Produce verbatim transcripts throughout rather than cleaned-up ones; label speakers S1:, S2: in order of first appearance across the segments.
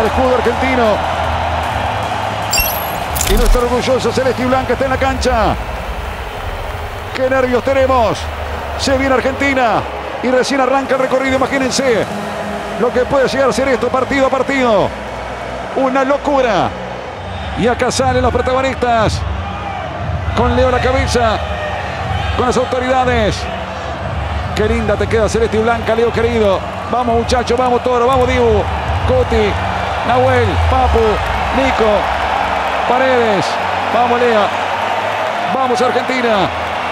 S1: al escudo argentino. Y nuestro orgulloso celeste y blanca está en la cancha. ¡Qué nervios tenemos! Se viene Argentina y recién arranca el recorrido. Imagínense lo que puede llegar a ser esto partido a partido. Una locura. Y acá salen los protagonistas. Con Leo a la cabeza. Con las autoridades. Qué linda te queda celeste y blanca, Leo querido. Vamos muchachos, vamos Toro, vamos Dibu. Cuti, Nahuel, Papu, Nico, Paredes. Vamos Leo. Vamos Argentina.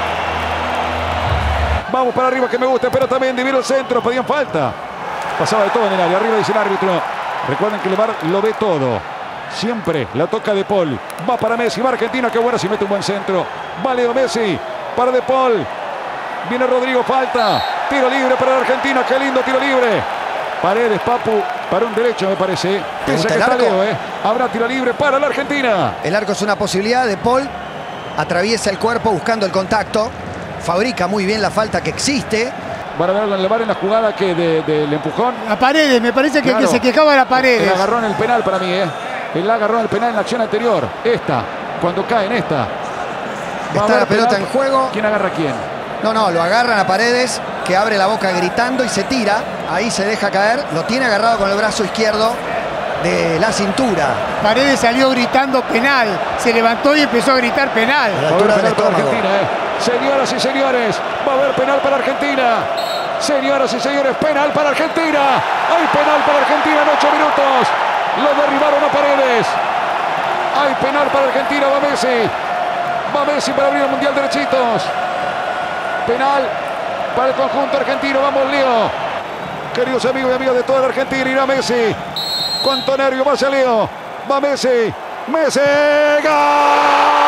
S1: Vamos para arriba que me gusta, pero también divino el centro, pedían falta. Pasaba de todo en el área, arriba dice el árbitro. Recuerden que el V A R lo ve todo. Siempre la toca De Paul. Va para Messi, va Argentina, qué buena si mete un buen centro. Va Leo Messi, para De Paul. Viene Rodrigo, falta. Tiro libre para la Argentina, qué lindo tiro libre. Paredes, Papu, para un derecho me parece. Piensa que está Leo, ¿eh? Habrá tiro libre para la Argentina.
S2: El arco es una posibilidad. De Paul atraviesa el cuerpo buscando el contacto. Fabrica muy bien la falta que existe.
S1: Van a ver el V A R en la jugada que del de, de empujón.
S3: A Paredes, me parece que
S1: claro,
S3: el que se quejaba era Paredes.
S1: El agarrón en el penal para mí, ¿eh? El agarrón en el penal en la acción anterior. Esta, cuando cae en esta.
S2: Está la pelota en juego.
S1: ¿Quién agarra a quién?
S2: No, no, lo agarran a Paredes, que abre la boca gritando y se tira. Ahí se deja caer. Lo tiene agarrado con el brazo izquierdo de la cintura.
S3: Paredes salió gritando penal. Se levantó y empezó a gritar penal.
S2: A la altura del estómago.
S1: Argentina, ¿eh? Señoras y señores, va a haber penal para Argentina. Señoras y señores, penal para Argentina. Hay penal para Argentina en ocho minutos. Lo derribaron a Paredes. Hay penal para Argentina, va Messi. Va Messi para abrir el Mundial derechitos. Penal para el conjunto argentino. Vamos, Leo. Queridos amigos y amigas de toda la Argentina, irá Messi. Cuánto nervio, va Leo. Va Messi. Messi. ¡Gol!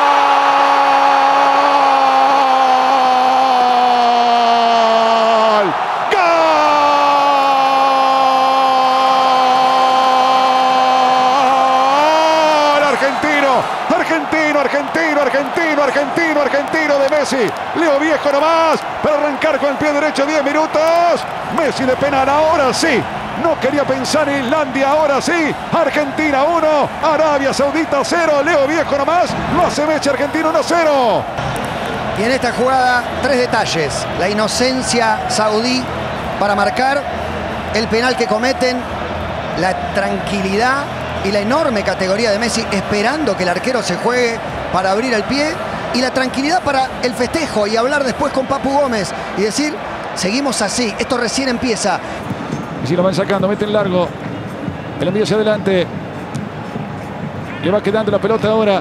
S1: Argentino, argentino, argentino, argentino, argentino de Messi. Leo Viejo nomás para arrancar con el pie derecho, diez minutos. Messi de penal, ahora sí. No quería pensar en Islandia, ahora sí. Argentina uno, Arabia Saudita cero. Leo Viejo nomás, lo hace Messi, Argentina uno cero.
S2: Y en esta jugada, tres detalles. La inocencia saudí para marcar, el penal que cometen, la tranquilidad y la enorme categoría de Messi esperando que el arquero se juegue para abrir el pie, y la tranquilidad para el festejo y hablar después con Papu Gómez y decir, seguimos así, esto recién empieza.
S1: Y si lo van sacando, meten largo, el envío hacia adelante, le va quedando la pelota ahora,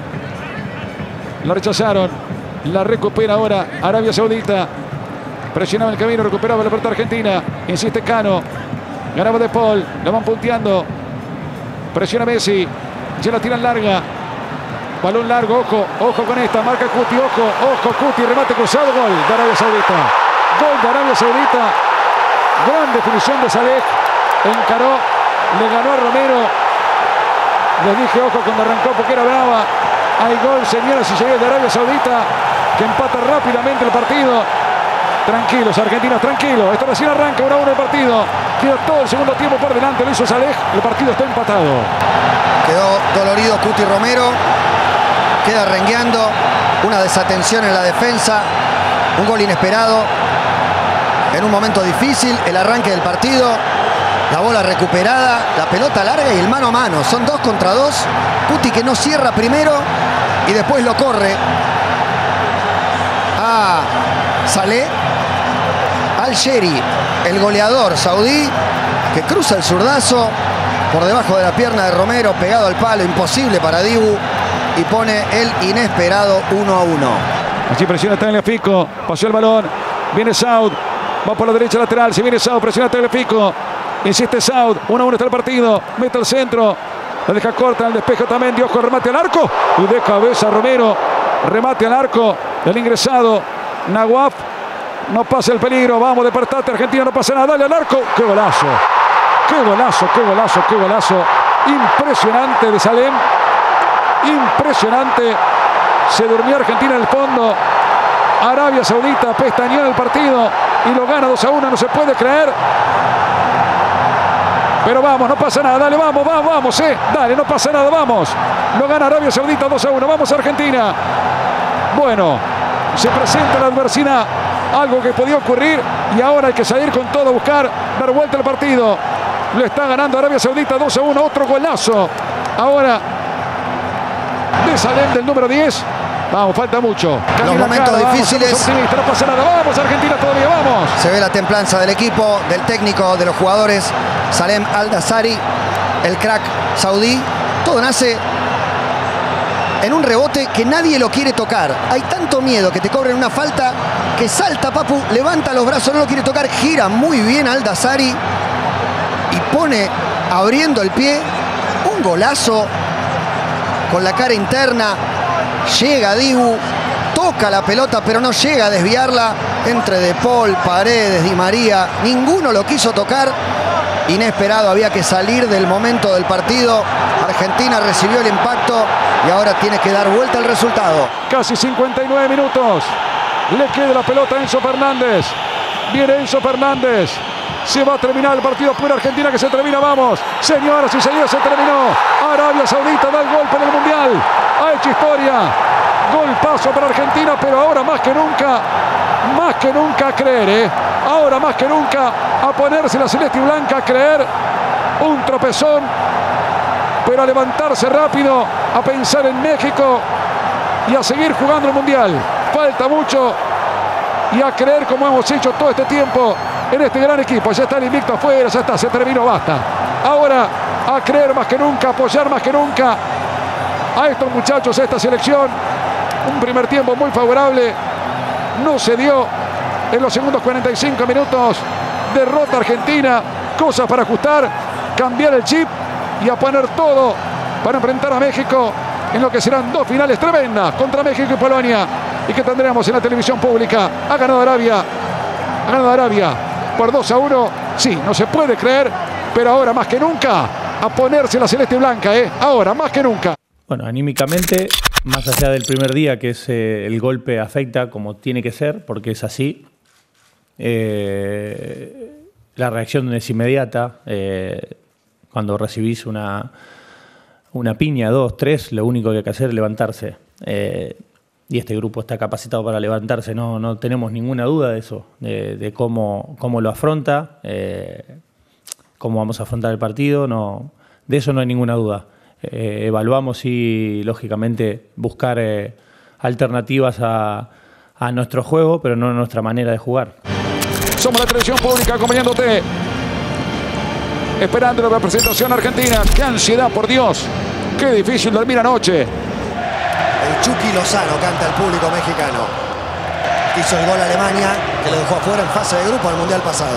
S1: la rechazaron, la recupera ahora Arabia Saudita, presionaba el camino, recuperaba la pelota argentina, insiste Cano, ganaba De Paul, la van punteando. Presiona Messi, ya la tiran larga. Balón largo, ojo, ojo con esta. Marca Cuti, ojo, ojo, Cuti, remate cruzado, gol de Arabia Saudita. Gol de Arabia Saudita. Gran definición de Saleh. Encaró, le ganó a Romero. Les dije, ojo, cuando arrancó porque era brava. Hay gol, señoras y señores, de Arabia Saudita, que empata rápidamente el partido. Tranquilos, argentinos, tranquilos. Esto recién arranca, uno a uno el partido. Queda todo el segundo tiempo por delante. Lo hizo Saleh. El partido está empatado.
S2: Quedó dolorido Cuti Romero. Queda rengueando. Una desatención en la defensa. Un gol inesperado. En un momento difícil. El arranque del partido. La bola recuperada. La pelota larga y el mano a mano. Son dos contra dos. Cuti que no cierra primero y después lo corre. Ah, Saleh Al-Shehri, el goleador saudí, que cruza el zurdazo por debajo de la pierna de Romero, pegado al palo, imposible para Dibu, y pone el inesperado uno a uno.
S1: Allí presiona Tagliafico, pasó el balón, viene Saud, va por la derecha lateral, se viene Saud, presiona Tagliafico, insiste Saud, uno a uno está el partido, mete al centro, la deja corta, el despejo también, de ojo, remate al arco, y de cabeza Romero, remate al arco, el ingresado, Nahuaf. No pasa el peligro, vamos, despertate, Argentina, no pasa nada, dale al arco. ¡Qué golazo! ¡Qué golazo, qué golazo, qué golazo! Impresionante de Salem. Impresionante. Se durmió Argentina en el fondo. Arabia Saudita pestañeó en el partido y lo gana dos a uno, no se puede creer. Pero vamos, no pasa nada. Dale, vamos, vamos, vamos, eh. Dale, no pasa nada, vamos. Lo gana Arabia Saudita dos a uno. Vamos, Argentina. Bueno, se presenta la adversidad. Algo que podía ocurrir. Y ahora hay que salir con todo a buscar dar vuelta al partido. Lo está ganando Arabia Saudita dos a uno. Otro golazo. Ahora de Salem del número diez. Vamos, falta mucho.
S2: Los momentos cara, difíciles.
S1: Vamos, no pasa nada. Vamos, Argentina todavía, vamos.
S2: Se ve la templanza del equipo, del técnico, de los jugadores. Salem Al-Dassari, el crack saudí. Todo nace en un rebote que nadie lo quiere tocar. Hay tanto miedo que te cobren una falta que salta Papu, levanta los brazos, no lo quiere tocar. Gira muy bien Al-Dassari y pone, abriendo el pie, un golazo con la cara interna. Llega Dibu, toca la pelota, pero no llega a desviarla. Entre De Paul, Paredes, Di María, ninguno lo quiso tocar. Inesperado, había que salir del momento del partido. Argentina recibió el impacto y ahora tiene que dar vuelta al resultado.
S1: Casi cincuenta y nueve minutos. Le queda la pelota a Enzo Fernández. Viene Enzo Fernández. Se va a terminar el partido. Pura Argentina que se termina. Vamos, señoras y señores, se terminó. Arabia Saudita da el golpe en el Mundial. Ha hecho historia. Golpazo para Argentina, pero ahora más que nunca, más que nunca a creer, ¿eh? Ahora más que nunca a ponerse la celeste y blanca, a creer. Un tropezón, pero a levantarse rápido, a pensar en México y a seguir jugando el Mundial. Falta mucho y a creer como hemos hecho todo este tiempo en este gran equipo. Ya está el invicto afuera, ya está, se terminó, basta. Ahora a creer más que nunca, a apoyar más que nunca a estos muchachos, a esta selección. Un primer tiempo muy favorable. No se dio en los segundos cuarenta y cinco minutos. Derrota Argentina. Cosas para ajustar, cambiar el chip y a poner todo para enfrentar a México en lo que serán dos finales tremendas contra México y Polonia y que tendremos en la televisión pública. Ha ganado Arabia. Ha ganado Arabia por dos a uno. Sí, no se puede creer, pero ahora más que nunca a ponerse la celeste y blanca, ¿eh? Ahora más que nunca.
S4: Bueno, anímicamente, más allá del primer día, que es eh, el golpe afecta como tiene que ser, porque es así. Eh, la reacción es inmediata. Eh, cuando recibís una, una piña, dos, tres, lo único que hay que hacer es levantarse. Eh, y este grupo está capacitado para levantarse, no, no tenemos ninguna duda de eso, de, de cómo, cómo lo afronta, eh, cómo vamos a afrontar el partido, no, de eso no hay ninguna duda. Eh, evaluamos y, lógicamente, buscar eh, alternativas a, a nuestro juego, pero no a nuestra manera de jugar.
S1: Somos la televisión pública acompañándote, esperando la presentación argentina. ¡Qué ansiedad, por Dios! ¡Qué difícil dormir anoche!
S2: El Chucky Lozano canta al público mexicano. Hizo el gol a Alemania, que lo dejó afuera en fase de grupo al Mundial pasado.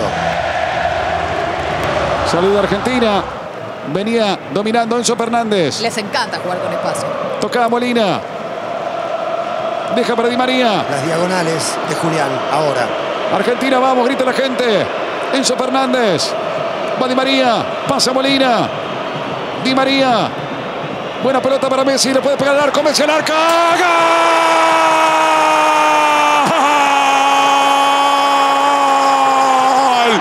S1: Saluda Argentina. Venía dominando Enzo Fernández.
S5: Les encanta jugar con espacio.
S1: Tocaba Molina. Deja para Di María.
S2: Las diagonales de Julián ahora.
S1: Argentina, vamos, grita la gente. Enzo Fernández. Va Di María. Pasa Molina. Di María. Buena pelota para Messi. Le puede pegar al arco. Messi al arco. ¡Gol!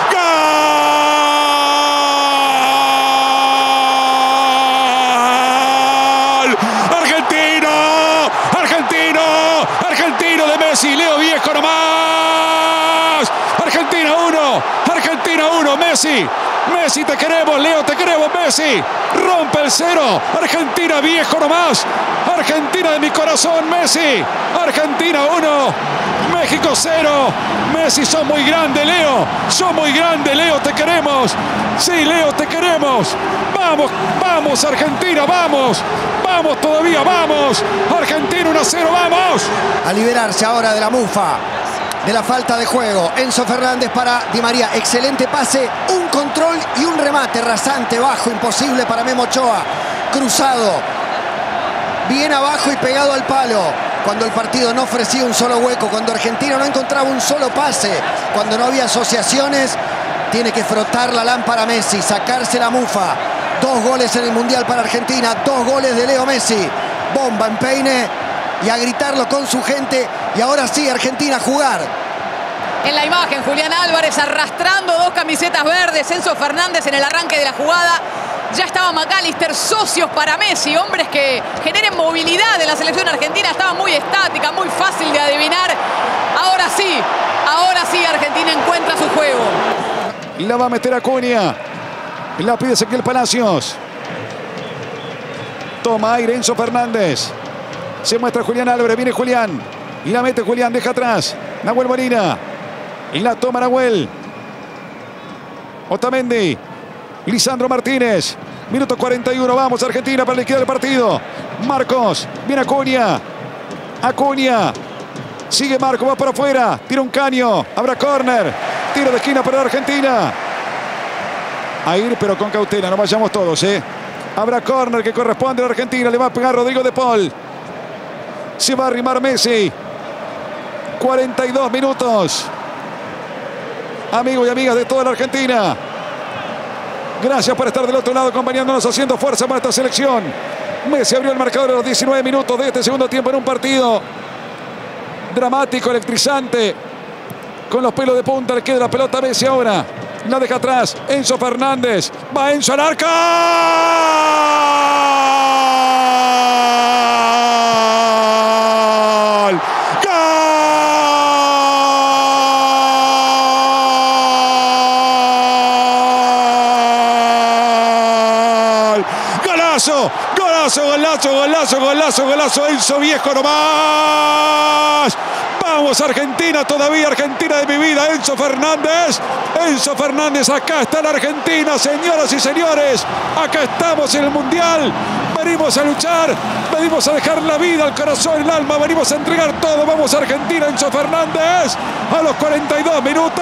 S1: Messi, Leo Viejo nomás. Argentina uno, Argentina uno, Messi. Messi, te queremos, Leo, te queremos, Messi. Rompe el cero. Argentina Viejo nomás. Argentina de mi corazón, Messi. Argentina uno, México cero. Messi, sos muy grande, Leo. Sos muy grande, Leo, te queremos. Sí, Leo, te queremos. Vamos, vamos, Argentina, vamos. Vamos todavía, vamos. Argentina uno a cero, vamos.
S2: A liberarse ahora de la mufa, de la falta de juego. Enzo Fernández para Di María. Excelente pase, un control y un remate rasante, bajo, imposible para Memo Ochoa. Cruzado, bien abajo y pegado al palo. Cuando el partido no ofrecía un solo hueco, cuando Argentina no encontraba un solo pase, cuando no había asociaciones, tiene que frotar la lámpara Messi, sacarse la mufa. Dos goles en el Mundial para Argentina, dos goles de Leo Messi. Bomba en peine y a gritarlo con su gente. Y ahora sí, Argentina a jugar.
S5: en la imagen. Julián Álvarez arrastrando dos camisetas verdes. Enzo Fernández en el arranque de la jugada. Ya estaba McAllister, socios para Messi, hombres que generen movilidad en la selección argentina. Estaba muy estática, muy fácil de adivinar. Ahora sí, ahora sí Argentina encuentra su juego.
S1: La va a meter Acuña. La pide Ezequiel Palacios. Toma aire Enzo Fernández. Se muestra Julián Álvarez. Viene Julián. Y la mete Julián. Deja atrás. Nahuel Molina. Y la toma Nahuel. Otamendi. Lisandro Martínez. Minuto cuarenta y uno. Vamos Argentina para liquidar el partido. Marcos. Viene Acuña. Acuña. Sigue Marcos. Va para afuera. Tira un caño. Habrá córner. Tiro de esquina para la Argentina. A ir pero con cautela. No vayamos todos, ¿eh? Habrá córner que corresponde a la Argentina. Le va a pegar Rodrigo de Paul. Se va a arrimar Messi. cuarenta y dos minutos. Amigos y amigas de toda la Argentina. Gracias por estar del otro lado acompañándonos, haciendo fuerza para esta selección. Messi abrió el marcador a los diecinueve minutos de este segundo tiempo en un partido dramático, electrizante. Con los pelos de punta le queda la pelota a Messi ahora. La deja atrás. Enzo Fernández. Va Enzo al arco. ¡Gol! ¡Gol! ¡Golazo! ¡Golazo, golazo, golazo, golazo, golazo! Enzo Viejo nomás. Vamos Argentina, todavía Argentina de mi vida. Enzo Fernández. Enzo Fernández, acá está la Argentina, señoras y señores. Acá estamos en el Mundial. Venimos a luchar, venimos a dejar la vida, el corazón, el alma. Venimos a entregar todo. Vamos Argentina, Enzo Fernández. A los cuarenta y dos minutos.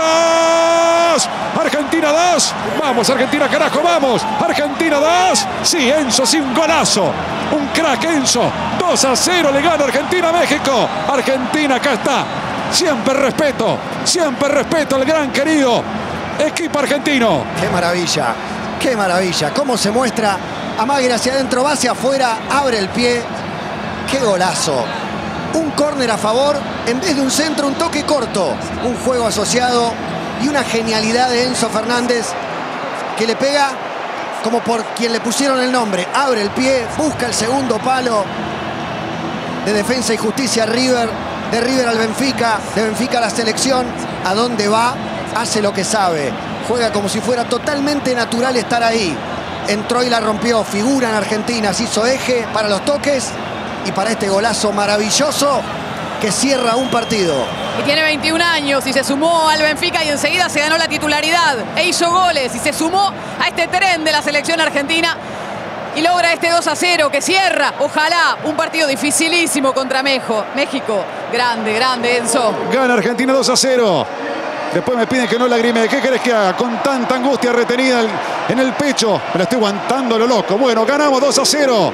S1: Argentina dos. Vamos Argentina, carajo, vamos. Argentina dos. Sí, Enzo, sí, un golazo. Un crack Enzo. dos a cero le gana Argentina a México. Argentina, acá está. Siempre respeto, siempre respeto al gran querido equipo argentino.
S2: Qué maravilla, qué maravilla. Cómo se muestra. Amague hacia adentro, va hacia afuera, abre el pie. Qué golazo. Un córner a favor, en vez de un centro, un toque corto. Un juego asociado y una genialidad de Enzo Fernández que le pega como por quien le pusieron el nombre. Abre el pie, busca el segundo palo de Defensa y Justicia River. De River al Benfica, de Benfica a la selección. ¿A dónde va? Hace lo que sabe. Juega como si fuera totalmente natural estar ahí. Entró y la rompió. Figura en Argentina. Se hizo eje para los toques y para este golazo maravilloso que cierra un partido.
S5: Y tiene veintiún años y se sumó al Benfica y enseguida se ganó la titularidad. E hizo goles y se sumó a este tren de la selección argentina. Y logra este dos a cero que cierra, ojalá, un partido dificilísimo contra México. México, grande, grande, Enzo.
S1: Gana Argentina dos a cero. Después me piden que no lagrime. ¿Qué querés que haga? Con tanta angustia retenida en el pecho. Me la estoy aguantando lo loco. Bueno, ganamos dos a cero.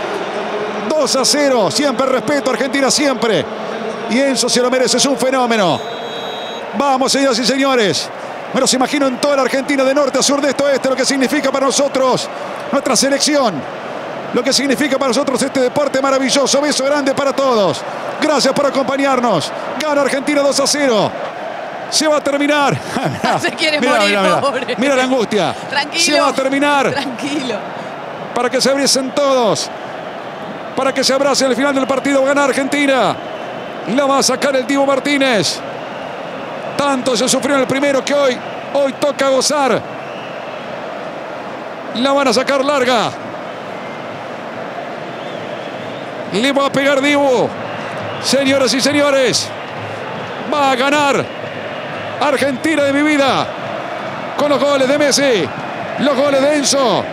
S1: dos a cero. Siempre respeto, Argentina siempre. Y Enzo se lo merece, es un fenómeno. Vamos, señoras y señores. Me los imagino en toda la Argentina, de norte a sur, de este a oeste, lo que significa para nosotros nuestra selección, lo que significa para nosotros este deporte maravilloso. Beso grande para todos. Gracias por acompañarnos. Gana Argentina dos a cero. Se va a terminar.
S5: Se quiere
S1: mirá,
S5: morir,
S1: mirá,
S5: pobre.
S1: Mirá, mirá la angustia.
S5: Tranquilo.
S1: Se va a terminar.
S5: Tranquilo.
S1: Para que se abracen todos. Para que se abracen al final del partido. Gana Argentina. La va a sacar el Dibu Martínez. Tanto se sufrió en el primero que hoy, hoy toca gozar. La van a sacar larga. Le va a pegar Dibu. Señoras y señores, va a ganar Argentina de mi vida. Con los goles de Messi, los goles de Enzo.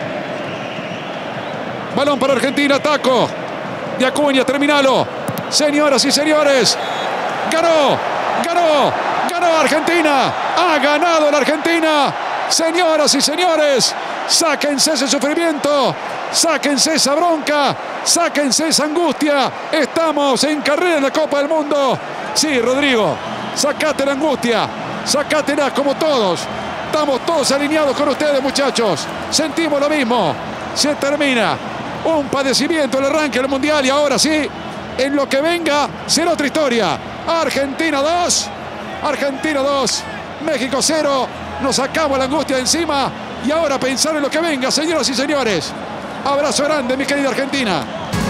S1: Balón para Argentina, taco de Acuña, terminalo. Señoras y señores, ganó, ganó, ganó Argentina. Ha ganado la Argentina. Señoras y señores, sáquense ese sufrimiento, sáquense esa bronca, sáquense esa angustia. Estamos en carrera en la Copa del Mundo. Sí, Rodrigo, sacate la angustia, sacátela como todos. Estamos todos alineados con ustedes, muchachos. Sentimos lo mismo. Se termina un padecimiento, el arranque del Mundial, y ahora sí, en lo que venga será otra historia. Argentina dos, Argentina dos, México cero. Nos sacamos la angustia de encima y ahora pensar en lo que venga, señoras y señores. Abrazo grande, mi querida Argentina.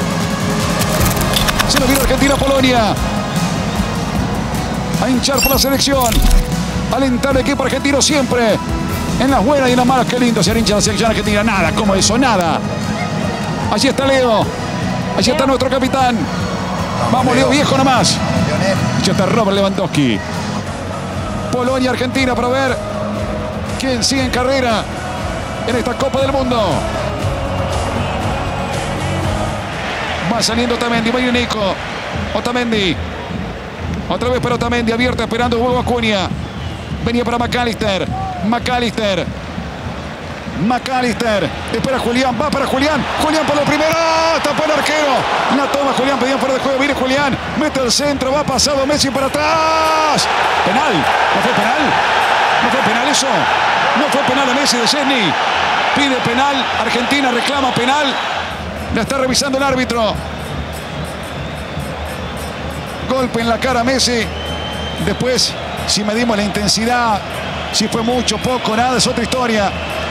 S1: Se nos viene Argentina-Polonia. A hinchar por la selección. Alentar al equipo argentino siempre. En las buenas y en las malas. Qué lindo ser hincha de la selección argentina. Nada, como eso, nada. Allí está Leo. Allí está nuestro capitán. Vamos, Leo, viejo nomás. Allí está Robert Lewandowski. Polonia-Argentina para ver quién sigue en carrera en esta Copa del Mundo. Va saliendo Otamendi, va a ir Nico. Otamendi. Otra vez para Otamendi, abierta, esperando el juego Acuña. Venía para McAllister. McAllister. McAllister. Espera Julián, va para Julián. Julián por la primera. Tapó el arquero. La toma Julián, pedían fuera de juego. Viene Julián. Mete el centro, va pasado Messi para atrás. Penal. ¿No fue penal? ¿No fue penal eso? No fue penal a Messi de Szczęsny. Pide penal. Argentina reclama penal. La está revisando el árbitro. Golpe en la cara a Messi. Después, si medimos la intensidad, si fue mucho, poco, nada, es otra historia.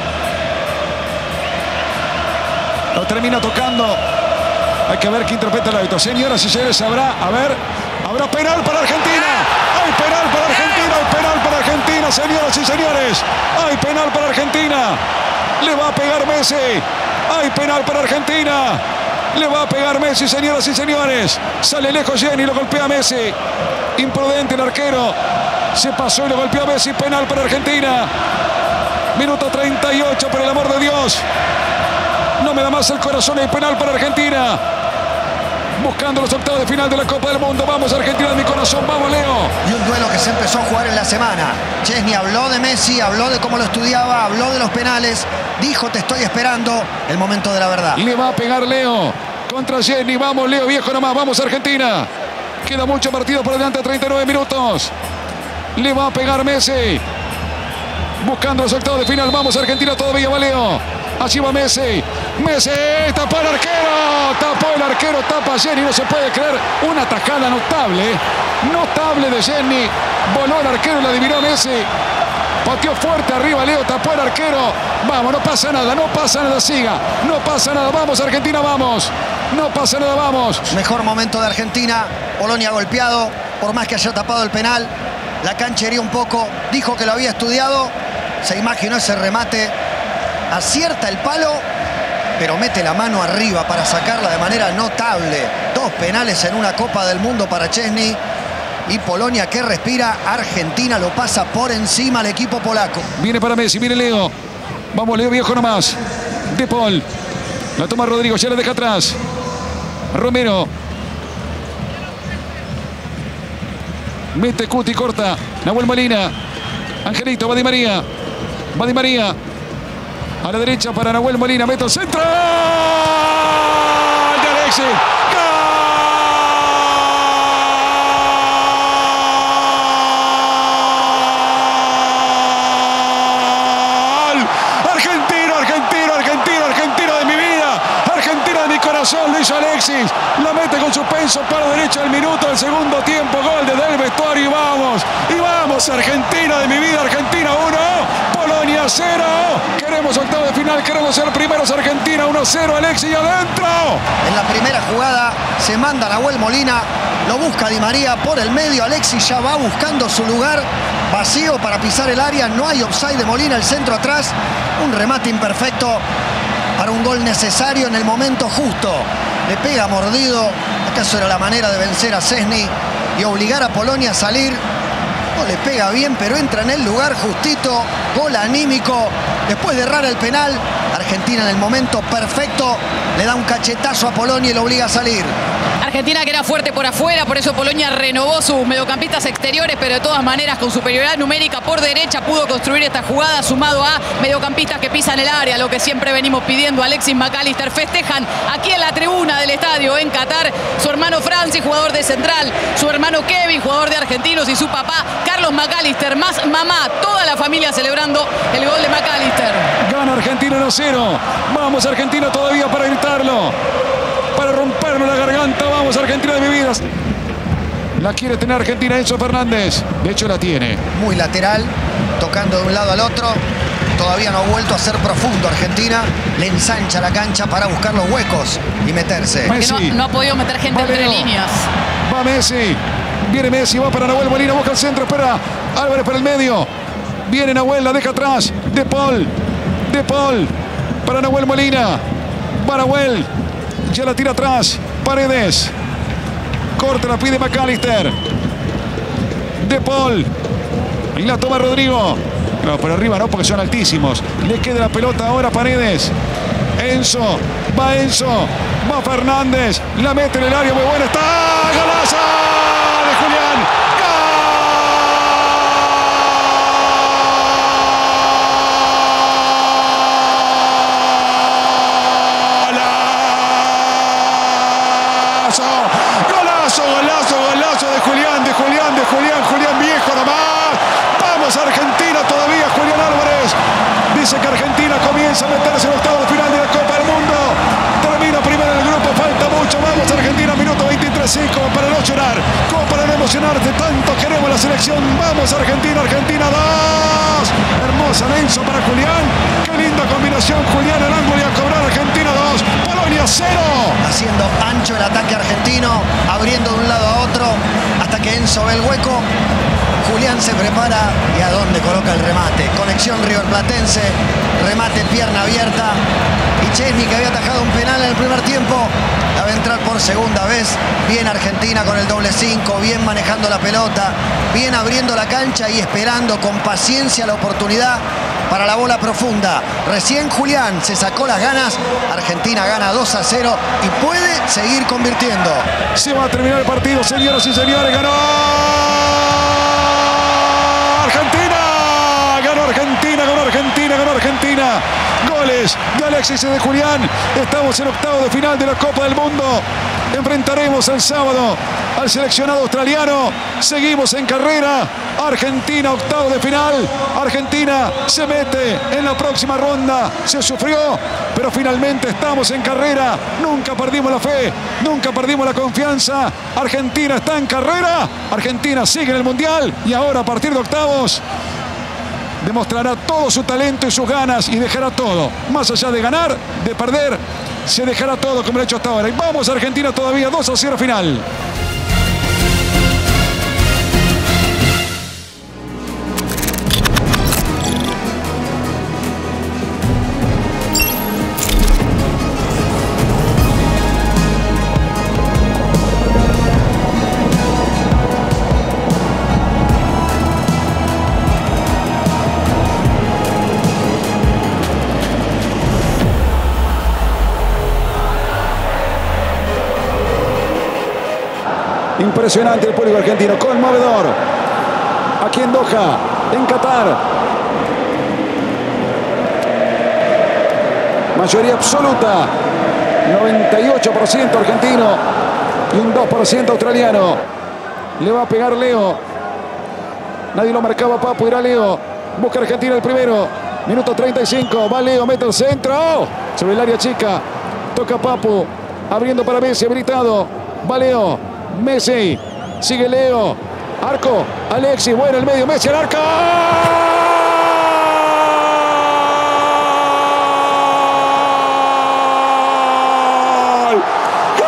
S1: Lo termina tocando. Hay que ver qué interpreta el árbitro. Señoras y señores, habrá, a ver, habrá penal para Argentina. Hay penal para Argentina, hay penal para Argentina, señoras y señores. Hay penal para Argentina. Le va a pegar Messi. Hay penal para Argentina. Le va a pegar Messi, señoras y señores. Sale lejos Jenny, lo golpea Messi. Imprudente el arquero. Se pasó y lo golpeó a Messi. Penal para Argentina. Minuto treinta y ocho, por el amor de Dios. No me da más el corazón. Hay penal para Argentina. Buscando los octavos de final de la Copa del Mundo. Vamos, Argentina de mi corazón. Vamos, Leo.
S2: Y un duelo que se empezó a jugar en la semana. Szczęsny habló de Messi, habló de cómo lo estudiaba, habló de los penales. Dijo, te estoy esperando. El momento de la verdad.
S1: Le va a pegar Leo contra Szczęsny. Vamos, Leo, viejo nomás. Vamos, Argentina. Queda mucho partido por delante, treinta y nueve minutos. Le va a pegar Messi. Buscando los octavos de final. Vamos, Argentina, todavía va Leo. Allí va Messi. Messi, tapó el arquero. Tapó el arquero, tapa a Szczęsny. No se puede creer. Una tajada notable. Notable de Szczęsny. Voló el arquero y la adivinó a Messi. Pateó fuerte arriba Leo, tapó el arquero. Vamos, no pasa nada, no pasa nada, siga. No pasa nada, vamos Argentina, vamos. No pasa nada, vamos.
S2: Mejor momento de Argentina. Polonia golpeado, por más que haya tapado el penal. La cancha hería un poco. Dijo que lo había estudiado. Se imaginó ese remate. Acierta el palo, pero mete la mano arriba para sacarla de manera notable. Dos penales en una Copa del Mundo para Szczęsny. Y Polonia que respira. Argentina lo pasa por encima al equipo polaco.
S1: Viene para Messi, viene Leo. Vamos, Leo, viejo nomás. De Paul. La toma Rodrigo, ya la deja atrás. Romero. Mete Cuti, corta. Nahuel Molina. Angelito, va Di María. Va Di María. A la derecha para Nahuel Molina. Mete el centro. ¡Gol de Alexis! Lo hizo Alexis, la mete con suspenso para derecha al minuto del segundo tiempo, gol de Del Vestuario y vamos, y vamos Argentina de mi vida, Argentina uno, Polonia cero, queremos octavo de final, queremos ser primeros, Argentina uno cero, Alexis adentro.
S2: En la primera jugada se manda Nahuel Molina, lo busca Di María por el medio, Alexis ya va buscando su lugar, vacío para pisar el área, no hay offside de Molina, el centro atrás, un remate imperfecto para un gol necesario en el momento justo. Le pega mordido. ¿Acaso era la manera de vencer a Szczęsny y obligar a Polonia a salir? No le pega bien, pero entra en el lugar justito. Gol anímico. Después de errar el penal, Argentina en el momento perfecto le da un cachetazo a Polonia y lo obliga a salir.
S5: Argentina que era fuerte por afuera, por eso Polonia renovó sus mediocampistas exteriores, pero de todas maneras con superioridad numérica por derecha pudo construir esta jugada, sumado a mediocampistas que pisan el área, lo que siempre venimos pidiendo. Alexis, McAllister festejan aquí en la tribuna del estadio en Qatar, su hermano Francis, jugador de Central, su hermano Kevin, jugador de Argentinos, y su papá Carlos McAllister, más mamá, toda la familia celebrando el gol de McAllister.
S1: Gana Argentina uno cero. Vamos Argentina todavía para gritarlo, para rompernos la garganta. Vamos Argentina de mi vida. La quiere tener Argentina, Enzo Fernández. De hecho, la tiene.
S2: Muy lateral, tocando de un lado al otro. Todavía no ha vuelto a ser profundo Argentina. Le ensancha la cancha para buscar los huecos y meterse.
S5: Porque no, no ha podido meter gente
S1: Valero.
S5: entre líneas.
S1: Va Messi. Viene Messi, va para Nahuel Molina, busca el centro, espera Álvarez para el medio. Viene Nahuel, la deja atrás. De Paul. De Paul. Para Nahuel Molina. Va Nahuel. Ya la tira atrás. Paredes. Corta, la pide McAllister. De Paul. Y la toma Rodrigo. No, por arriba no, porque son altísimos. Le queda la pelota ahora a Paredes. Enzo. Va Enzo. Va Fernández. La mete en el área. Muy buena. Está. ¡Golazo! De Julián. Golazo, golazo, golazo de Julián, de Julián, de Julián, Julián viejo nomás. Vamos Argentina todavía, Julián Álvarez. Dice que Argentina comienza a meterse en el octavo de final de la Copa del Mundo. Termina primero en el grupo, falta mucho. Vamos Argentina, minuto veintitrés cinco, para no llorar, como para no emocionarte. Tanto queremos la selección. Vamos Argentina, Argentina dos. Hermosa Enzo para Julián. Qué linda combinación, Julián al ángulo y a cobrar. Argentina dos, Polonia cero.
S2: Haciendo ancho el ataque argentino, abriendo de un lado a otro, hasta que Enzo ve el hueco. Julián se prepara y a dónde coloca el remate. Conexión riverplatense, remate pierna abierta. Y Chesney, que había atajado un penal en el primer tiempo, la va a entrar por segunda vez. Bien Argentina con el doble cinco, bien manejando la pelota, bien abriendo la cancha y esperando con paciencia la oportunidad para la bola profunda. Recién Julián se sacó las ganas. Argentina gana dos a cero y puede seguir convirtiendo.
S1: Se va a terminar el partido, señoras y señores. Ganó Argentina. Ganó Argentina, ganó Argentina, ganó Argentina. Goles de Alexis y de Julián. Estamos en octavo de final de la Copa del Mundo. Enfrentaremos el sábado al seleccionado australiano. Seguimos en carrera. Argentina, octavo de final. Argentina se mete en la próxima ronda. Se sufrió, pero finalmente estamos en carrera. Nunca perdimos la fe, nunca perdimos la confianza. Argentina está en carrera. Argentina sigue en el Mundial. Y ahora, a partir de octavos, demostrará todo su talento y sus ganas y dejará todo. Más allá de ganar, de perder, se dejará todo como lo ha hecho hasta ahora. Y vamos Argentina todavía, dos a cero final. Impresionante el público argentino, conmovedor. Aquí en Doha, en Qatar. Mayoría absoluta. noventa y ocho por ciento argentino y un dos por ciento australiano. Le va a pegar Leo. Nadie lo marcaba, Papu, irá Leo. Busca Argentina el primero. Minuto treinta y cinco. Va Leo, mete el centro. ¡Oh! Sobre el área chica. Toca Papu. Abriendo para Messi, habilitado. Va Leo. Messi, sigue Leo, arco, Alexis, bueno el medio, Messi al arco. ¡Gol!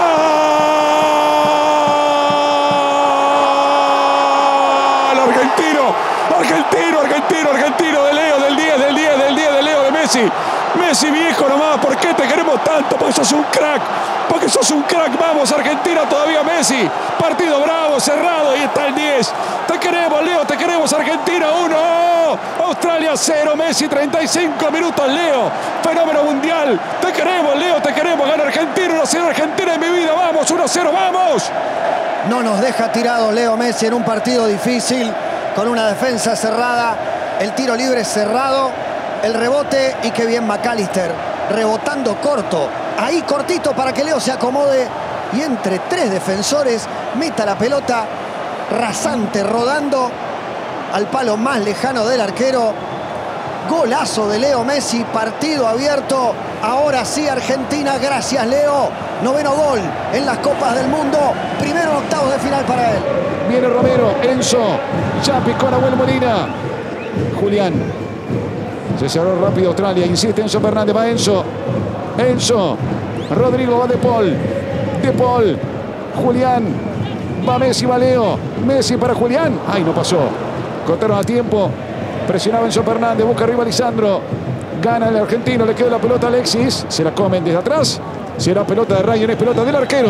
S1: ¡Gol! Argentino, argentino, argentino, argentino de Leo, del diez, del diez, del diez de Leo, de Messi. Messi viejo nomás, ¿por qué te queremos tanto? Porque sos un crack. Porque sos un crack, vamos Argentina todavía Messi, partido bravo, cerrado y está el diez, te queremos Leo, te queremos Argentina uno, Australia cero, Messi treinta y cinco minutos Leo, fenómeno mundial, te queremos Leo, te queremos, gana Argentina, uno a cero Argentina en mi vida, vamos, uno a cero, vamos.
S2: No nos deja tirado Leo Messi en un partido difícil, con una defensa cerrada, el tiro libre cerrado, el rebote y qué bien McAllister, rebotando corto. Ahí cortito para que Leo se acomode y entre tres defensores meta la pelota rasante, rodando al palo más lejano del arquero. Golazo de Leo Messi, partido abierto. Ahora sí Argentina, gracias Leo. Noveno gol en las Copas del Mundo. Primero en octavos de final para él.
S1: Viene Romero, Enzo, ya picó Nahuel Molina. Julián. Se cerró rápido Australia, insiste Enzo Fernández, va Enzo. Enzo. Rodrigo va De Paul. De Paul. Julián. Va Messi, va Leo. Messi para Julián. Ay, no pasó. Cortaron a tiempo. Presionaba Enzo Fernández, busca arriba Lisandro. Gana el argentino, le queda la pelota a Alexis. Se la comen desde atrás. Será pelota de Ryan, es pelota del arquero.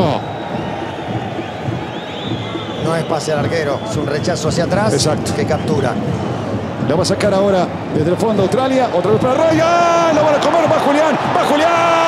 S2: No es pase al arquero, es un rechazo hacia atrás.
S1: Exacto.
S2: Que captura.
S1: La va a sacar ahora desde el fondo Australia. Otra vez para Ryan. La van a comer, va Julián. Va Julián.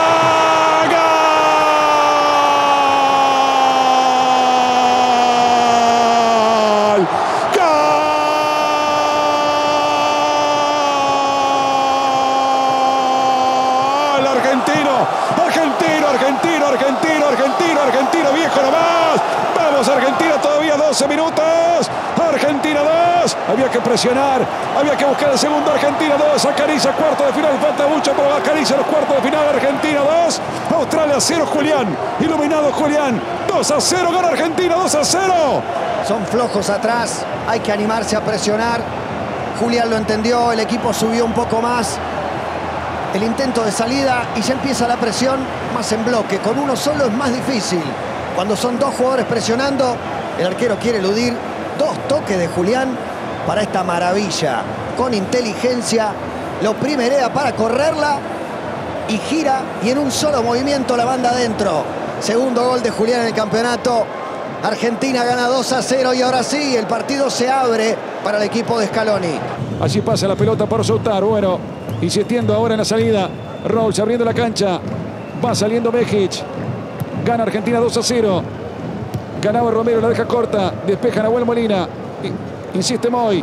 S1: Argentino, argentino, argentino, argentino, viejo nomás. Vamos Argentina, todavía doce minutos. Argentina dos. Había que presionar, había que buscar el segundo. Argentina dos, acaricia cuarto de final. Falta mucho, pero acaricia los cuartos de final. Argentina dos, Australia cero. Julián, iluminado Julián. dos a cero, gana Argentina, dos a cero.
S2: Son flojos atrás, hay que animarse a presionar. Julián lo entendió, el equipo subió un poco más. El intento de salida y ya empieza la presión más en bloque. Con uno solo es más difícil. Cuando son dos jugadores presionando, el arquero quiere eludir. Dos toques de Julián para esta maravilla. Con inteligencia, lo primerea para correrla y gira y en un solo movimiento la banda adentro. Segundo gol de Julián en el campeonato. Argentina gana dos a cero y ahora sí, el partido se abre para el equipo de Scaloni.
S1: Allí pasa la pelota por Lautaro. Bueno, insistiendo ahora en la salida. Rawls abriendo la cancha. Va saliendo Mejic. Gana Argentina dos a cero. Ganaba Romero, la deja corta. Despeja Nahuel Molina. Insiste Moy.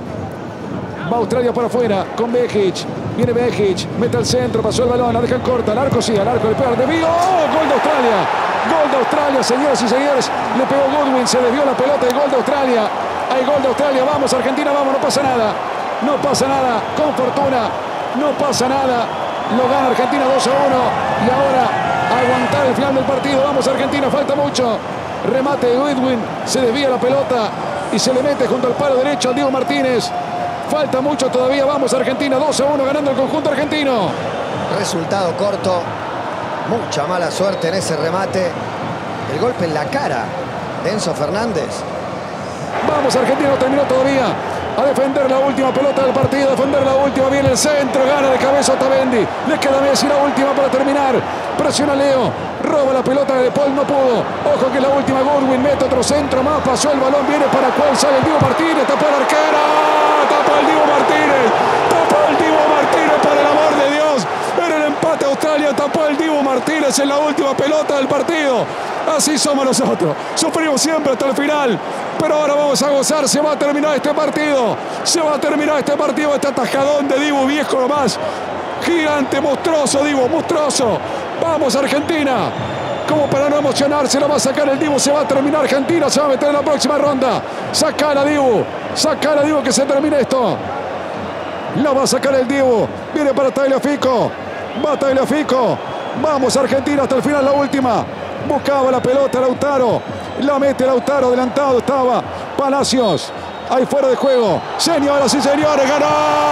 S1: Va Australia para afuera con Mejic. Viene Mejic. Mete al centro. Pasó el balón. La dejan corta. Al arco sí. Al arco le pega de vivo. ¡Oh! Gol de Australia. Gol de Australia, señoras y señores. Le pegó Goodwin. Se desvió la pelota. Y gol de Australia. Hay gol de Australia. Vamos Argentina. Vamos. No pasa nada. No pasa nada. Con fortuna. No pasa nada. Lo gana Argentina dos a uno. Y ahora aguantar el final del partido. Vamos Argentina. Falta mucho. Remate de Goodwin. Se desvía la pelota. Y se le mete junto al palo derecho a Diego Martínez. Falta mucho todavía. Vamos Argentina. dos a uno ganando el conjunto argentino.
S2: Resultado corto. Mucha mala suerte en ese remate. El golpe en la cara de Enzo Fernández.
S1: Vamos Argentina. No terminó todavía. A defender la última pelota del partido. A defender la última. Viene el centro. Gana de cabeza Otamendi. Le queda Messi la última para terminar. Presiona Leo. Roba la pelota de De Paul. No pudo. Ojo que es la última. Goodwin mete otro centro más. Pasó el balón. Viene para cuál sale el Diego Martínez. Tapó el arquero. Tapó el Diego Martínez. Tapó el Diego Martínez. Por el amor de Dios. Era el empate. Australia tapó el Diego Martínez en la última pelota del partido. Así somos nosotros. Sufrimos siempre hasta el final. Pero ahora vamos a gozar. Se va a terminar este partido. Se va a terminar este partido. Este atajadón de Dibu, viejo nomás. Gigante, monstruoso, Dibu, monstruoso. Vamos Argentina. Como para no emocionarse, la va a sacar el Dibu. Se va a terminar Argentina. Se va a meter en la próxima ronda. Sacala, Dibu. Sacala, Dibu, que se termine esto. La va a sacar el Dibu. Viene para Tagliafico. Va Tagliafico. Vamos Argentina hasta el final, la última. Buscaba la pelota Lautaro. La mete Lautaro, adelantado estaba Palacios. Ahí fuera de juego. Señoras y señores, ganó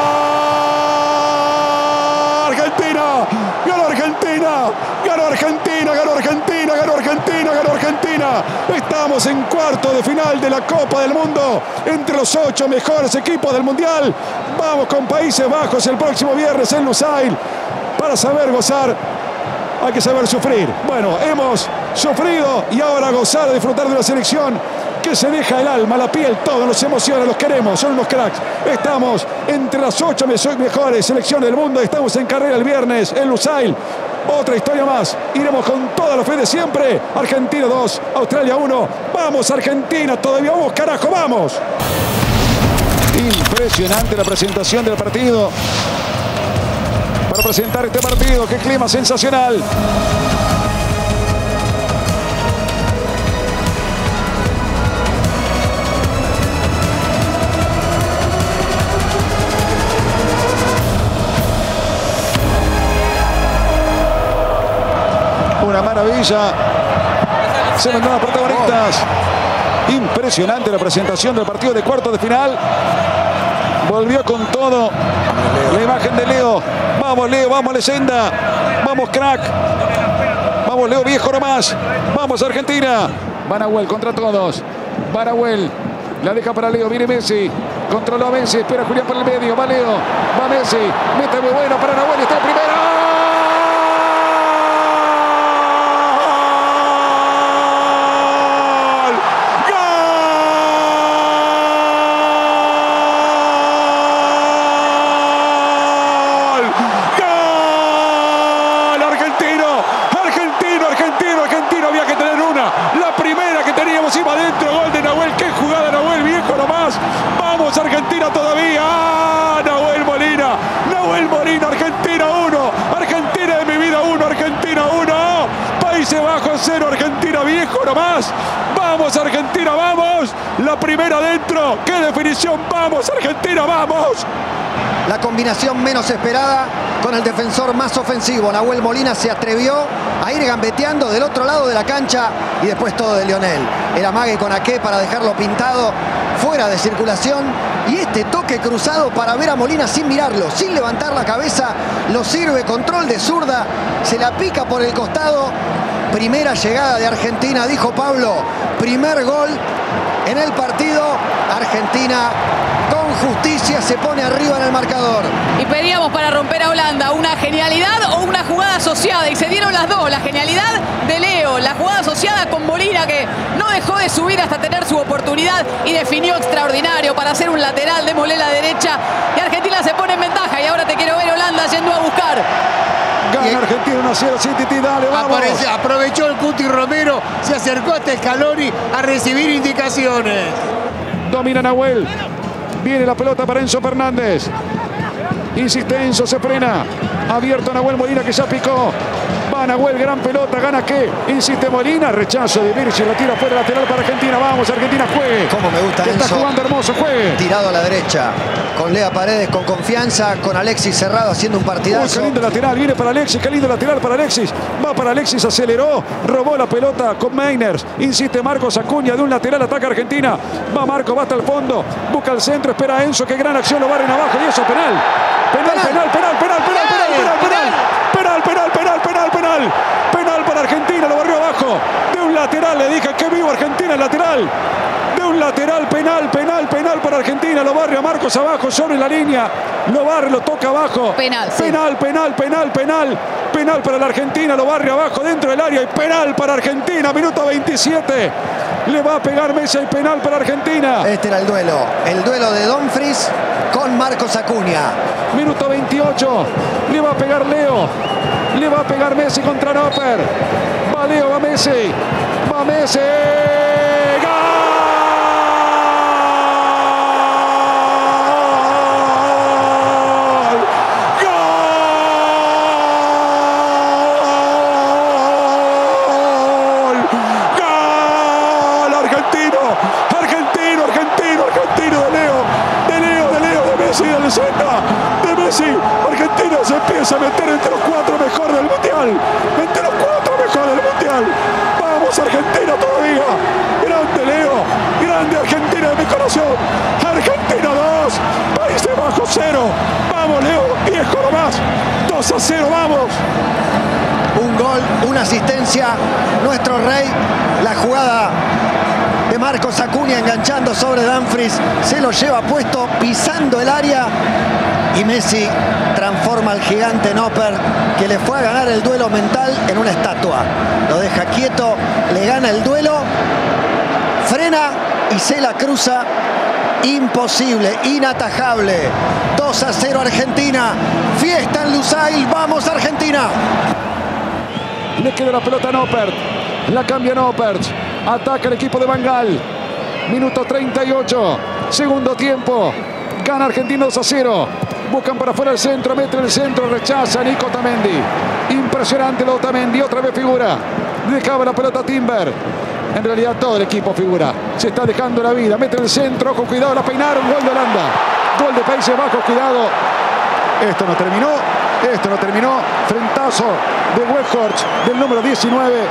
S1: Argentina. Ganó Argentina. Ganó Argentina. Ganó Argentina. Ganó Argentina. Ganó Argentina. Estamos en cuarto de final de la Copa del Mundo. Entre los ocho mejores equipos del Mundial. Vamos con Países Bajos el próximo viernes en Lusail. Para saber gozar, hay que saber sufrir. Bueno, hemos sufrido y ahora gozar de disfrutar de una selección que se deja el alma, la piel, todo nos emociona, los queremos, son unos cracks. Estamos entre las ocho mejores selecciones del mundo. Estamos en carrera el viernes en Lusail. Otra historia más. Iremos con toda la fe de siempre. Argentina dos, Australia uno. Vamos Argentina, todavía vamos, carajo, vamos. Impresionante la presentación del partido. Para presentar este partido, qué clima sensacional. Una maravilla. Se mandan los protagonistas. Impresionante. Impresionante la presentación del partido de cuartos de final. Volvió con todo. La imagen de Leo. Vamos, Leo, vamos, leyenda. Vamos, crack. Vamos, Leo, viejo nomás. Vamos, Argentina. Banahuel contra todos. Banahuel la deja para Leo. Viene Messi. Controló a Messi. Espera Julián por el medio. Va Leo. Va Messi. Mete muy bueno para Nahuel. Está el primero.
S6: Argentina todavía. ¡Ah! Nahuel Molina. Nahuel Molina. Argentina uno. Argentina de mi vida uno. Argentina uno. Países Bajos cero. Argentina viejo nomás. Vamos Argentina, vamos. La primera dentro. ¡Qué definición! Vamos Argentina, vamos.
S2: La combinación menos esperada con el defensor más ofensivo. Nahuel Molina se atrevió a ir gambeteando del otro lado de la cancha y después todo de Lionel. El amague con Aké para dejarlo pintado fuera de circulación y este toque cruzado para ver a Molina sin mirarlo, sin levantar la cabeza, lo sirve, control de zurda, se la pica por el costado. Primera llegada de Argentina, dijo Pablo, primer gol en el partido. Argentina con justicia se pone arriba en el marcador.
S5: Y pedíamos para romper a Holanda una genialidad o una jugada asociada y se dieron las dos. La genialidad de Leo, la jugada asociada con Molina que no dejó de subir hasta tener su oportunidad y definió extraordinario para hacer un lateral, démosle la derecha y Argentina se pone en ventaja y ahora te quiero ver Holanda yendo a buscar.
S1: Gana Argentina uno a cero, sí, Titi, dale, vamos.
S3: Aparece, aprovechó el Cuti Romero, se acercó hasta Scaloni a recibir indicaciones.
S1: Domina Nahuel. Viene la pelota para Enzo Fernández. Insiste Enzo, se frena. Abierto Nahuel Molina que ya picó. Va Nahuel, gran pelota, gana qué. Insiste Molina, rechazo de Virgil, la tira fuera lateral para Argentina. Vamos, Argentina, juegue.
S2: Cómo me gusta
S1: Está
S2: Enzo.
S1: jugando hermoso, juegue.
S2: Tirado a la derecha, con Lea Paredes con confianza, con Alexis Cerrado haciendo un
S1: Uy,
S2: partidazo.
S1: qué lindo lateral, viene para Alexis, qué lindo lateral para Alexis. Va para Alexis, aceleró, robó la pelota con Meiners. Insiste Marcos Acuña, de un lateral ataca Argentina. Va Marco, va hasta el fondo, busca el centro, espera a Enzo, qué gran acción, lo barren abajo y eso penal. Penal, penal, penal, penal, penal, penal, penal, penal. Penal, penal, penal, penal, penal. Penal para Argentina, lo barrió abajo. De un lateral, le dije que vivo Argentina, el lateral. De un lateral, penal, penal, penal para Argentina. Lo barre a Marcos abajo, sobre la línea. Lo barre, lo toca abajo.
S5: Penal, sí.
S1: Penal, penal, penal, penal. Penal para la Argentina, lo barre abajo dentro del área. Y penal para Argentina, minuto veintisiete. Le va a pegar Messi y penal para Argentina.
S2: Este era el duelo, el duelo de Dumfries con Marcos Acuña.
S1: Minuto veintiocho. Le va a pegar Leo. Le va a pegar Messi contra Noper. Va Leo, va Messi. Va Messi. De Messi, Argentina se empieza a meter entre los cuatro mejores del mundial. Entre los cuatro mejores del mundial. Vamos Argentina todavía. Grande Leo, grande Argentina de mi corazón. Argentina dos, Países Bajos cero. Vamos Leo, viejo nomás. dos a cero, vamos.
S2: Un gol, una asistencia, nuestro rey. La jugada de Marcos Acuña enganchando sobre Dumfries, se lo lleva puesto pisando el área y Messi transforma al gigante Noper, que le fue a ganar el duelo mental, en una estatua. Lo deja quieto, le gana el duelo, frena y se la cruza. Imposible, inatajable. dos a cero Argentina. Fiesta en Lusail. Vamos Argentina.
S1: Le queda la pelota a Noppert. La cambia Noppert. Ataca el equipo de Van Gaal. Minuto treinta y ocho. Segundo tiempo. Gana Argentina dos a cero. Buscan para afuera el centro. Mete el centro. Rechaza Nico Otamendi. Impresionante lo Otamendi. Otra vez figura. Dejaba la pelota a Timber. En realidad todo el equipo figura. Se está dejando la vida. Mete el centro. Con cuidado. La peinaron. Gol de Holanda. Gol de Países Bajos. Cuidado. Esto no terminó. Esto no terminó. Frentazo de Weghorst, del número diecinueve.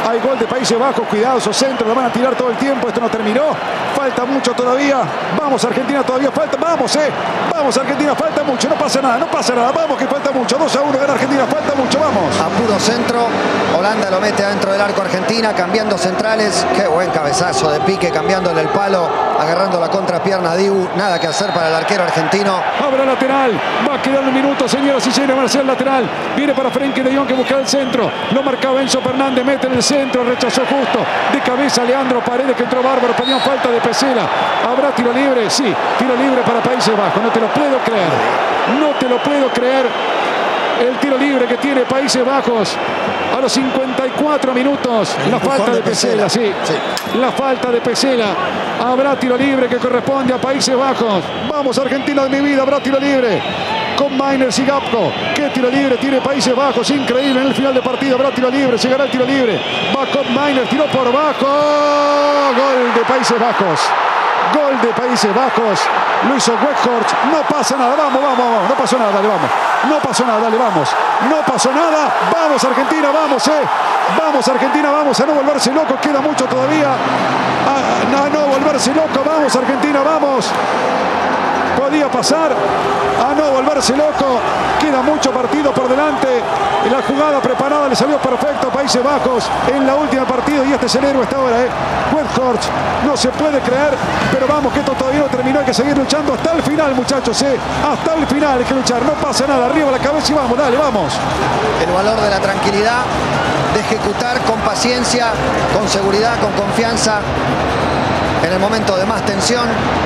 S6: Hay gol de Países Bajos. Cuidado, esos centros lo van a tirar todo el tiempo. Esto no terminó. Falta mucho todavía. Vamos, Argentina, todavía falta. Vamos, eh. Vamos, Argentina, falta mucho. No pasa nada, no pasa nada. Vamos, que falta mucho. dos a uno gana Argentina. Falta mucho, vamos.
S2: A puro centro. Holanda lo mete adentro del arco Argentina, cambiando centrales. Qué buen cabezazo de Pique, cambiándole el palo, agarrando la contrapierna a Dibu. Nada que hacer para el arquero argentino.
S6: Abre lateral. Va a quedar un minuto, señoras y señores. Va a ser el lateral. Viene para Frenkie de Jong, que busca el centro. Lo marcaba Enzo Fernández. Mete en el centro. Rechazó justo. De cabeza Leandro Paredes, que entró bárbaro. Pedían falta de Pesela. ¿Habrá tiro libre? Sí. Tiro libre para Países Bajos. No te lo puedo creer. No te lo puedo creer. El tiro libre que tiene Países Bajos a los cincuenta y cuatro minutos. La falta de Pesela, sí. sí. La falta de Pesela. Habrá tiro libre que corresponde a Países Bajos. Vamos, Argentina de mi vida. Habrá tiro libre con Miners y Gapco. ¿Qué tiro libre tiene Países Bajos? Increíble en el final de partido. Habrá tiro libre. Llegará el tiro libre. Va con Miners. Tiró por bajo. Gol de Países Bajos. Gol de Países Bajos. Lo hizo Weghorst. No pasa nada. Vamos, vamos, vamos. No pasó nada. Dale, vamos. No pasó nada. Dale, vamos. No pasó nada. Vamos, Argentina. Vamos, eh. Vamos, Argentina. Vamos a no volverse loco. Queda mucho todavía. A, a no volverse loco. Vamos, Argentina. Vamos. Podía pasar a no volverse loco. Queda mucho partido por delante. La jugada preparada le salió perfecto a Países Bajos en la última partida. Y este es el héroe hasta ahora, ¿eh? Weghorst. No se puede creer. Pero vamos, que esto todavía no terminó. Hay que seguir luchando hasta el final, muchachos, ¿eh? Hasta el final hay que luchar. No pasa nada. Arriba la cabeza y vamos. Dale, vamos.
S2: El valor de la tranquilidad, de ejecutar con paciencia, con seguridad, con confianza. En el momento de más tensión,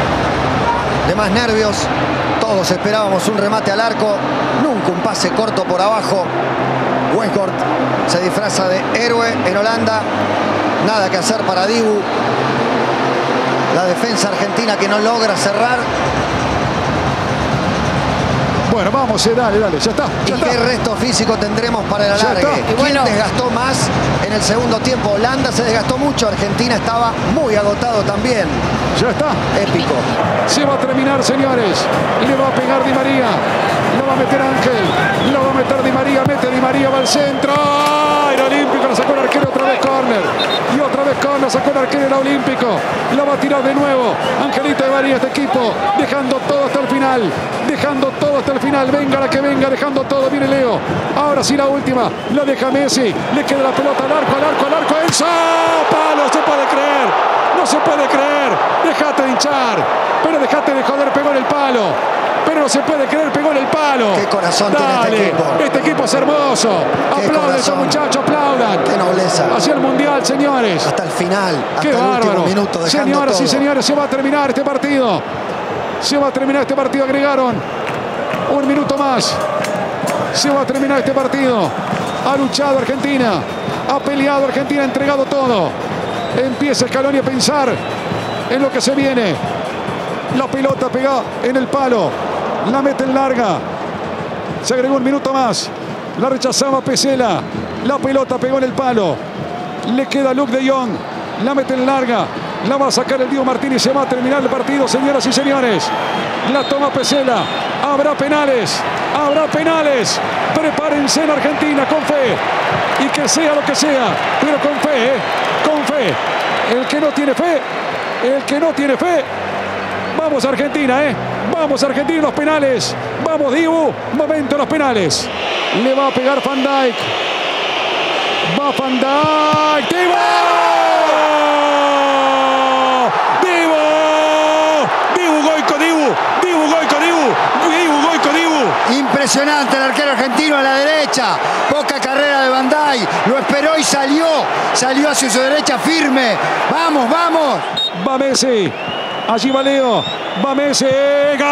S2: de más nervios. Todos esperábamos un remate al arco, nunca un pase corto por abajo. Weghorst se disfraza de héroe en Holanda. Nada que hacer para Dibu. La defensa argentina que no logra cerrar.
S6: Bueno, vamos, eh, dale, dale, ya está. Ya
S2: ¿Y
S6: está.
S2: qué resto físico tendremos para el alargue? ¿Quién
S5: bueno.
S2: desgastó más en el segundo tiempo? Holanda se desgastó mucho, Argentina estaba muy agotado también.
S6: Ya está.
S2: Épico.
S6: Se va a terminar, señores. Le va a pegar Di María. Lo va a meter Ángel. Lo va a meter Di María. Mete Di María, va al centro. ¡Ah! El Olímpico, lo sacó el arquero, otra vez córner. Y otra vez córner, sacó el arquero el Olímpico. Lo va a tirar de nuevo. Angelito Di María, este equipo, dejando todo hasta el final. Dejando todo hasta el final. Venga la que venga, dejando todo. Viene Leo. Ahora sí la última. La deja Messi. Le queda la pelota al arco, al arco, al arco. ¡Enzo! ¡Palo! No se puede creer. No se puede creer. Dejate de hinchar. Pero dejate de joder. Pegó en el palo. Pero no se puede creer. Pegó en el palo.
S2: Qué corazón
S6: Dale.
S2: tiene este equipo.
S6: Este equipo es hermoso.
S2: Qué
S6: Aplauden esos
S2: corazón.
S6: muchachos. Aplaudan.
S2: Qué nobleza.
S6: Hacia el Mundial, señores.
S2: Hasta el final.
S6: Qué
S2: hasta el
S6: bárbaro.
S2: último minuto. Dejando
S6: Señoras y
S2: todo.
S6: señores, se va a terminar este partido. Se va a terminar este partido. Agregaron un minuto más. Se va a terminar este partido. Ha luchado Argentina. Ha peleado Argentina. Ha entregado todo. Empieza Scaloni a pensar en lo que se viene. La pelota pega en el palo. La mete en larga. Se agregó un minuto más. La rechazaba Pesela. La pelota pegó en el palo. Le queda Luuk de Jong. La mete en larga. La va a sacar el Diego Martínez. Se va a terminar el partido, señoras y señores. La toma Pesela. Habrá penales. Habrá penales. Prepárense en Argentina con fe. Y que sea lo que sea. Pero con fe, ¿eh? Con fe. El que no tiene fe. El que no tiene fe. Vamos Argentina, ¿eh? Vamos Argentina, los penales. Vamos Dibu. Momento de los penales. Le va a pegar Van Dijk. Va Van Dijk. ¡Dibu!
S2: Impresionante el arquero argentino a la derecha. Poca carrera de Van Dijk. Lo esperó y salió. Salió hacia su derecha firme. Vamos, vamos.
S6: Va Messi. Allí va Leo. Va Messi. ¡Gol!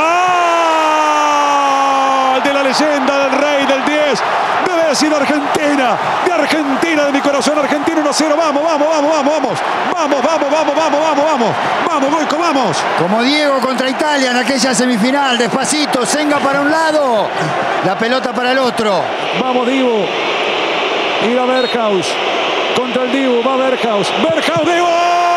S6: De la leyenda, del rey, del diez. De Messi, de Argentina. De Argentina, de mi corazón. Argentina uno cero. Vamos, vamos, vamos, vamos, vamos. Vamos, vamos, vamos, vamos, vamos, vamos. Vamos, Goico, vamos.
S2: Como Diego contra Italia en aquella semifinal. Despacito, Senga para un lado. La pelota para el otro.
S6: Vamos, Dibu. Y va Berghaus. Contra el Dibu. Va Berghaus. Berghaus, Dibu.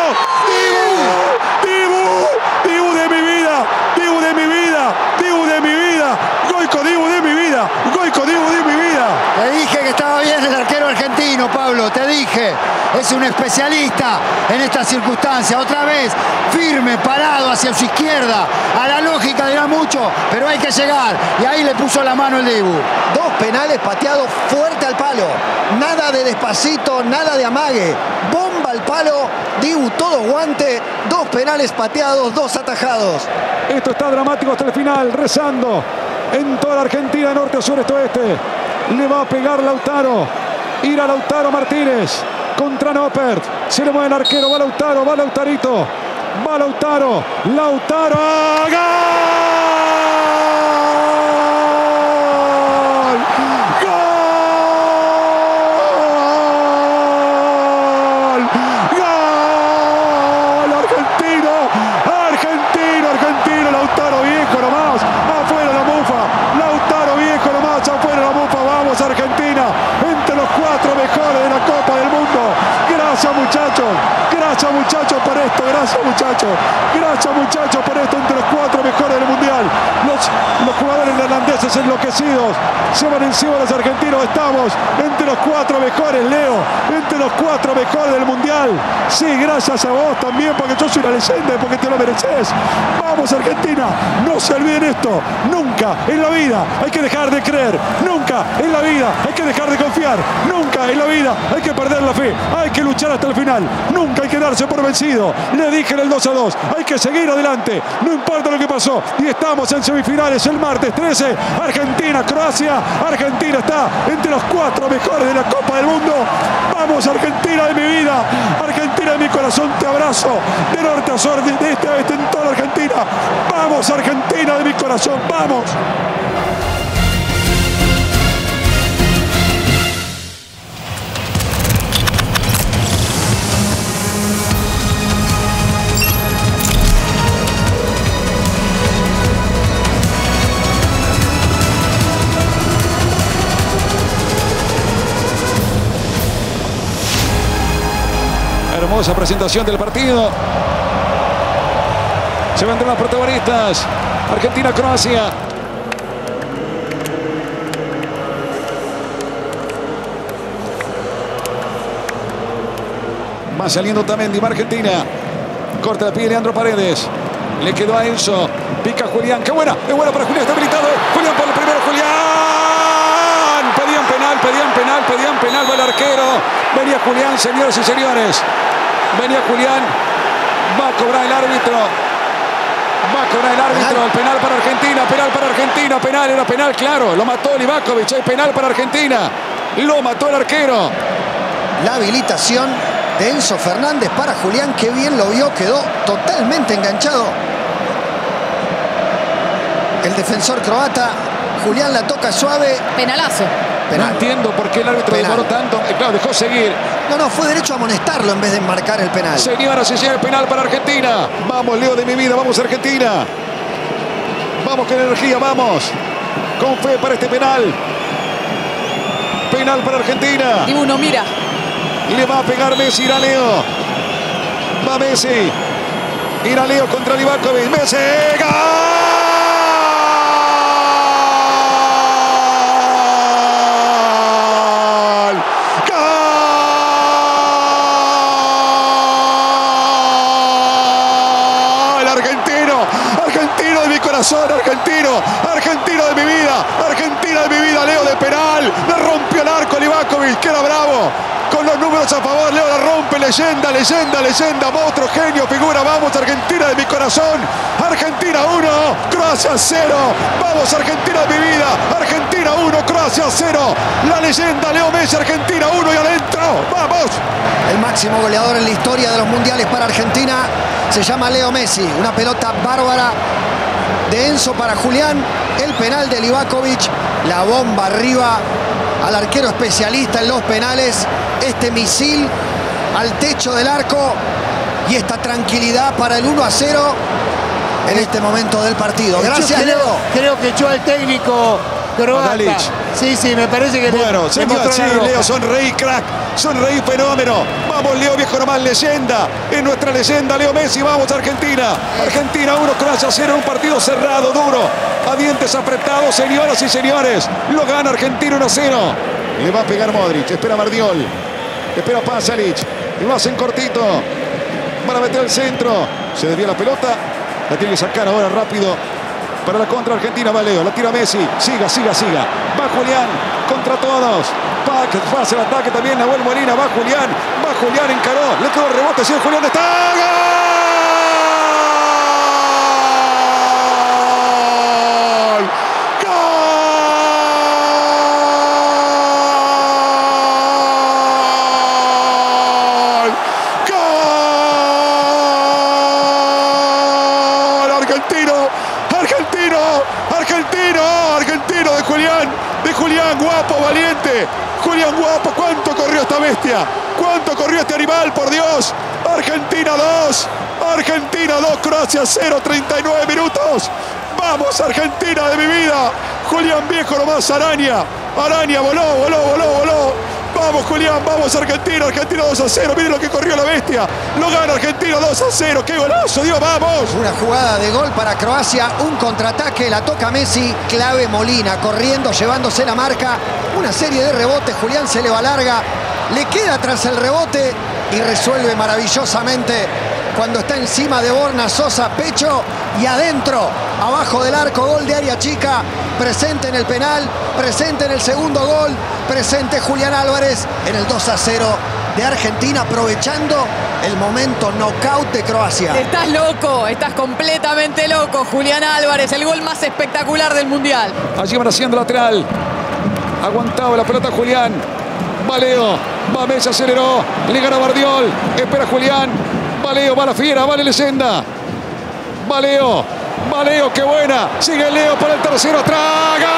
S6: Dibu. Dibu. Dibu de mi vida. Dibu de mi vida. Dibu de mi vida. Goico, Dibu de mi vida. Goico, Dibu de mi vida.
S2: Te dije que estaba bien el arquero argentino, Pablo. Te dije.
S3: es un especialista en esta circunstancia. Otra vez, firme, parado hacia su izquierda. A la lógica dirá mucho, pero hay que llegar. Y ahí le puso la mano el Dibu.
S2: Dos penales pateados fuerte al palo. Nada de despacito, nada de amague. Bomba al palo, Dibu todo guante. Dos penales pateados, dos atajados.
S6: Esto está dramático hasta el final, rezando en toda la Argentina, norte, sur, este, oeste. Le va a pegar Lautaro. Ir a Lautaro Martínez contra Noppert. Se le mueve el arquero, va Lautaro, va Lautarito. Va Lautaro. Lautaro. ¡Gol! Gracias muchachos por esto, gracias muchachos, gracias muchachos por esto, entre los cuatro mejores del mundial. Los, los jugadores neerlandeses enloquecidos se van encima de los argentinos. Estamos entre los cuatro mejores, Leo, entre los cuatro mejores del mundial. Sí, gracias a vos también, porque yo soy una leyenda y porque te lo mereces. Vamos Argentina, no se olviden esto, nunca en la vida hay que dejar de creer, nunca en la vida hay que dejar de confiar, nunca en la vida hay que perder la fe, hay que luchar hasta el final, nunca hay que darse por vencido. Le dije en el dos a dos, hay que seguir adelante, no importa lo que pasó. Y estamos en semifinales el martes trece, Argentina, Croacia. Argentina está entre los cuatro mejores de la Copa del Mundo. Vamos Argentina de mi vida, Argentina de mi corazón, te abrazo de norte a sur, de este a oeste en toda la Argentina. Vamos Argentina de mi corazón, vamos. Hermosa presentación del partido. Se vendrán los protagonistas. Argentina-Croacia. Va saliendo Tamendi, va Argentina. Corta la pie Leandro Paredes. Le quedó a Enzo. Pica Julián. ¡Qué buena! ¡Es buena para Julián! Está habilitado. Julián por el primero. Julián. Pedían penal, pedían penal, pedían penal. Va el arquero. Venía Julián, señoras y señores. Venía Julián. Va a cobrar el árbitro. Va a cobrar el árbitro. El penal para Argentina. Penal para Argentina. Penal. Era penal, claro. Lo mató Livakovic. Hay penal para Argentina. Lo mató el arquero.
S2: La habilitación de Enzo Fernández para Julián. Qué bien lo vio. Quedó totalmente enganchado el defensor croata. Julián la toca suave.
S5: Penalazo.
S2: Penal.
S6: No entiendo por qué el árbitro
S2: Penal.
S6: demoró tanto. Eh, claro, dejó seguir.
S2: No, no, fue derecho a amonestarlo en vez de marcar el penal.
S6: Señoras y señores, penal para Argentina. Vamos, Leo de mi vida, vamos Argentina. Vamos con energía, vamos. Con fe para este penal. Penal para Argentina.
S5: Dibu no mira.
S6: Le va a pegar Messi, irá Leo. Va Messi. Irá Leo contra Livakovic. Messi. ¡Gol! Argentino, argentino de mi vida, argentina de mi vida, Leo de penal, le rompió el arco a Livakovic, que era bravo, con los números a favor, Leo la rompe, leyenda, leyenda, leyenda, monstruo, genio, figura, vamos Argentina de mi corazón, Argentina uno, Croacia cero, vamos Argentina de mi vida, Argentina uno, Croacia cero, la leyenda Leo Messi, Argentina uno y adentro, vamos.
S2: El máximo goleador en la historia de los mundiales para Argentina se llama Leo Messi, una pelota bárbara de Enzo para Julián, el penal de Livakovic, la bomba arriba al arquero especialista en los penales, este misil al techo del arco y esta tranquilidad para el uno a cero en este momento del partido. Gracias,
S3: creo,
S2: Leo.
S3: Creo que echó al técnico croata.
S6: Modalic.
S3: Sí, sí, me parece que
S6: Bueno,
S3: le,
S6: señor,
S3: le
S6: sí,
S3: mostró la
S6: Leo,
S3: roja.
S6: sonreí, crack, sonreí, fenómeno. Vamos, Leo, viejo nomás, leyenda. Es nuestra leyenda, Leo Messi, vamos, Argentina. Argentina uno, Croacia cero, un partido cerrado, duro, a dientes apretados, señoras y señores. Lo gana Argentina uno a cero. Le va a pegar Modric, espera Mardiol, espera Pasalic.
S1: Y lo hacen cortito. Van a meter el centro. Se desvía la pelota. La tiene que sacar ahora rápido. Para la contra Argentina va Leo. La tira Messi. Siga, siga, siga. Va Julián contra todos. Va a hacer el ataque también Nahuel Molina. Va Julián. Va Julián, encaró. Le quedó el rebote. Sí, Julián está. ¡Gol! Julián, guapo, valiente. Julián, guapo. ¿Cuánto corrió esta bestia? ¿Cuánto corrió este animal? Por Dios. Argentina dos. Argentina dos. Croacia cero. treinta y nueve minutos. Vamos, Argentina de mi vida. Julián Viejo nomás. Araña. Araña voló, voló, voló, voló. Vamos, Julián. Vamos, Argentina. Argentina dos a cero. Miren lo que corrió la bestia. Lo gana Argentina dos a cero. ¡Qué golazo! Dios, vamos.
S2: Una jugada de gol para Croacia. Un contraataque. La toca Messi. Clave Molina. Corriendo, llevándose la marca. Una serie de rebotes. Julián se le va larga. Le queda tras el rebote. Y resuelve maravillosamente. Cuando está encima de Borna Sosa. Pecho y adentro. Abajo del arco. Gol de área chica. Presente en el penal. Presente en el segundo gol. Presente Julián Álvarez en el dos a cero de Argentina, aprovechando el momento knockout de Croacia.
S5: Estás loco, estás completamente loco, Julián Álvarez, el gol más espectacular del Mundial.
S1: Allí van haciendo lateral. Aguantaba la pelota Julián. Va Leo, va Messi, aceleró. Le gana Bardiol. Espera Julián. Va Leo, va la fiera, va la leyenda. Va Leo, va Leo, qué buena. Sigue Leo para el tercero. ¡Traga!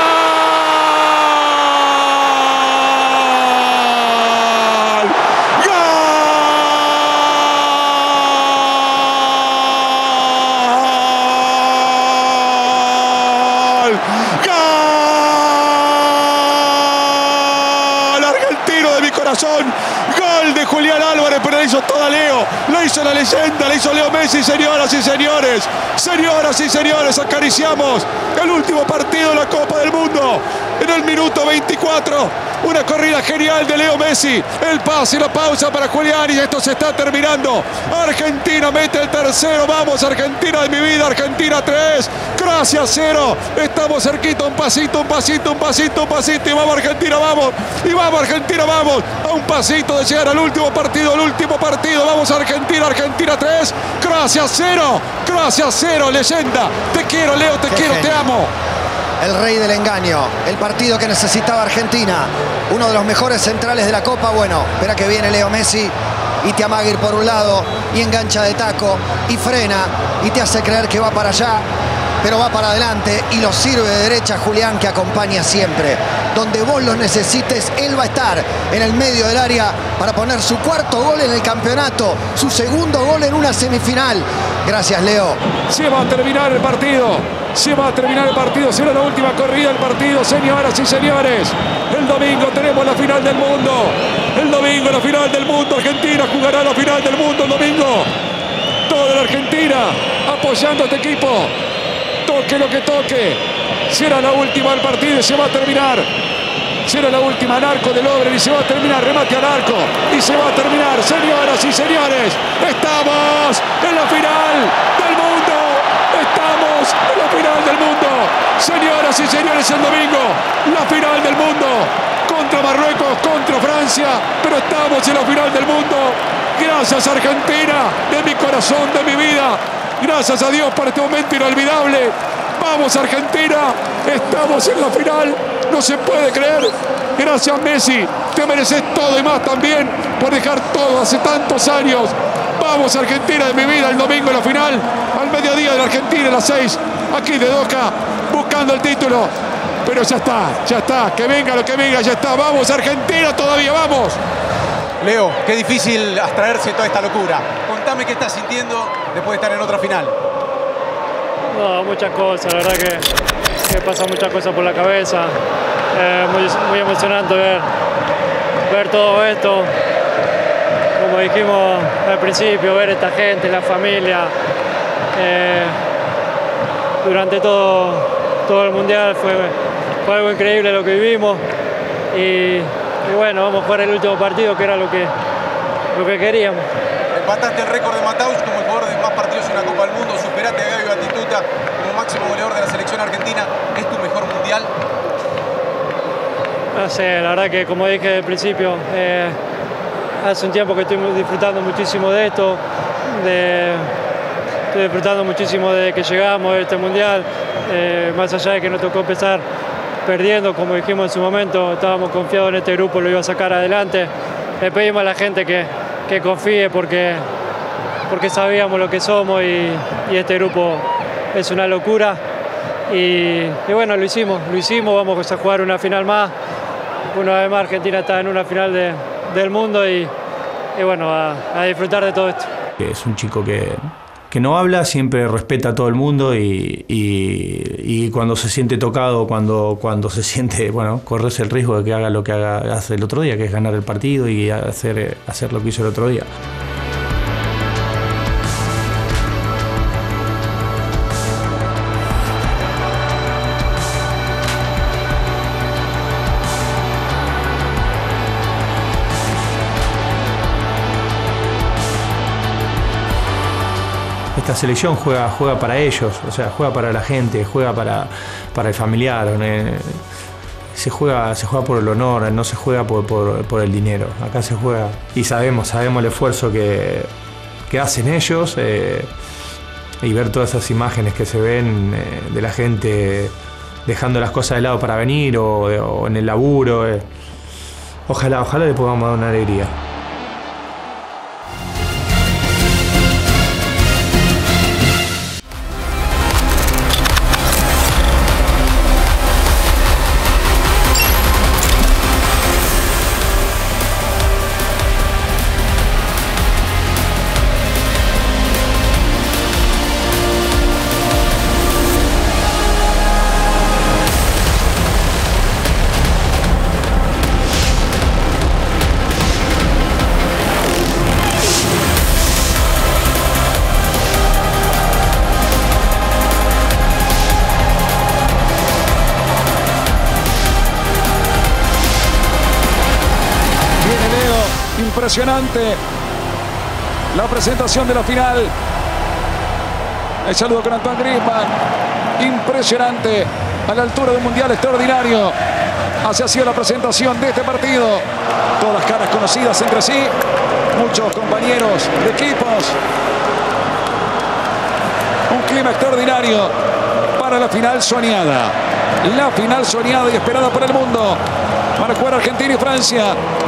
S1: Gol de Julián Álvarez, pero la hizo toda Leo. La hizo la leyenda, la hizo Leo Messi, señoras y señores. Señoras y señores, acariciamos el último partido de la Copa del Mundo. En el minuto veinticuatro, una corrida genial de Leo Messi. El pase y la pausa para Julián y esto se está terminando. Argentina mete el tercero. Vamos, Argentina de mi vida. Argentina tres, Croacia cero. Estamos cerquita, un pasito, un pasito, un pasito, un pasito. Y vamos, Argentina, vamos. Y vamos, Argentina, vamos. A un pasito de llegar al último partido, al último partido. Vamos, Argentina, Argentina tres, Croacia cero. Croacia cero, leyenda. Te quiero, Leo, te
S2: Qué
S1: quiero,
S2: genio.
S1: te amo.
S2: El rey del engaño, el partido que necesitaba Argentina, uno de los mejores centrales de la Copa. Bueno, espera que viene Leo Messi y te amaga ir por un lado y engancha de taco y frena y te hace creer que va para allá, pero va para adelante y lo sirve de derecha Julián, que acompaña siempre. Donde vos lo necesites, él va a estar en el medio del área para poner su cuarto gol en el campeonato, su segundo gol en una semifinal. Gracias, Leo.
S1: Se va a terminar el partido. Se va a terminar el partido. Será la última corrida del partido, señoras y señores. El domingo tenemos la final del mundo. El domingo la final del mundo. Argentina jugará la final del mundo el domingo. Toda la Argentina apoyando a este equipo. Toque lo que toque. Será la última del partido y se va a terminar. Será la última al arco del Lovren y se va a terminar. Remate al arco y se va a terminar. Señoras y señores, estamos en la final del mundo. Estamos en la final del mundo. Señoras y señores, el domingo, la final del mundo. Contra Marruecos, contra Francia. Pero estamos en la final del mundo. Gracias, Argentina, de mi corazón, de mi vida. Gracias a Dios por este momento inolvidable. Vamos, Argentina. Estamos en la final. No se puede creer. Gracias, Messi. Te mereces todo y más también por dejar todo hace tantos años. Vamos, Argentina de mi vida, el domingo en la final. Al mediodía de la Argentina, a las seis. Aquí de Doha, buscando el título. Pero ya está, ya está. Que venga lo que venga, ya está. Vamos, Argentina, todavía vamos.
S7: Leo, qué difícil abstraerse de toda esta locura. Contame qué estás sintiendo después de estar en otra final.
S8: No, muchas cosas, la verdad que, que pasan muchas cosas por la cabeza. Eh, muy, muy emocionante ver, ver todo esto. Como dijimos al principio, ver esta gente, la familia. Eh, durante todo, todo el Mundial fue, fue algo increíble lo que vivimos. Y, y bueno, vamos a jugar el último partido, que era lo que, lo que queríamos.
S7: Empataste el récord de Mataus como el jugador de más partidos en una Copa del Mundo. Superaste a Gaby Batistuta como máximo goleador de la selección argentina. ¿Es tu mejor mundial?
S8: No sé, la verdad que como dije al principio, eh, hace un tiempo que estoy disfrutando muchísimo de esto. De, estoy disfrutando muchísimo de que llegamos a este mundial. Eh, más allá de que nos tocó empezar perdiendo, como dijimos en su momento, estábamos confiados en este grupo, lo iba a sacar adelante. Le pedimos a la gente que, que confíe porque, porque sabíamos lo que somos y, y este grupo es una locura. Y, y bueno, lo hicimos, lo hicimos, vamos a jugar una final más. Una vez más Argentina está en una final de, del mundo y, y bueno, a, a disfrutar de todo esto.
S4: Es un chico que, que no habla, siempre respeta a todo el mundo y, y, y cuando se siente tocado, cuando, cuando se siente, bueno, corres el riesgo de que haga lo que haga, hace el otro día, que es ganar el partido y hacer, hacer lo que hizo el otro día. Esta selección juega, juega para ellos, o sea, juega para la gente, juega para, para el familiar. Eh, se, juega, se juega por el honor, no se juega por, por, por el dinero. Acá se juega y sabemos, sabemos el esfuerzo que, que hacen ellos eh, y ver todas esas imágenes que se ven eh, de la gente dejando las cosas de lado para venir o, o en el laburo. Eh. Ojalá, ojalá le podamos dar una alegría.
S1: Impresionante la presentación de la final. El saludo con Antoine Griezmann. Impresionante, a la altura de un mundial extraordinario. Así ha sido la presentación de este partido. Todas caras conocidas entre sí, muchos compañeros de equipos. Un clima extraordinario para la final soñada. La final soñada y esperada por el mundo. Van a jugar Argentina y Francia.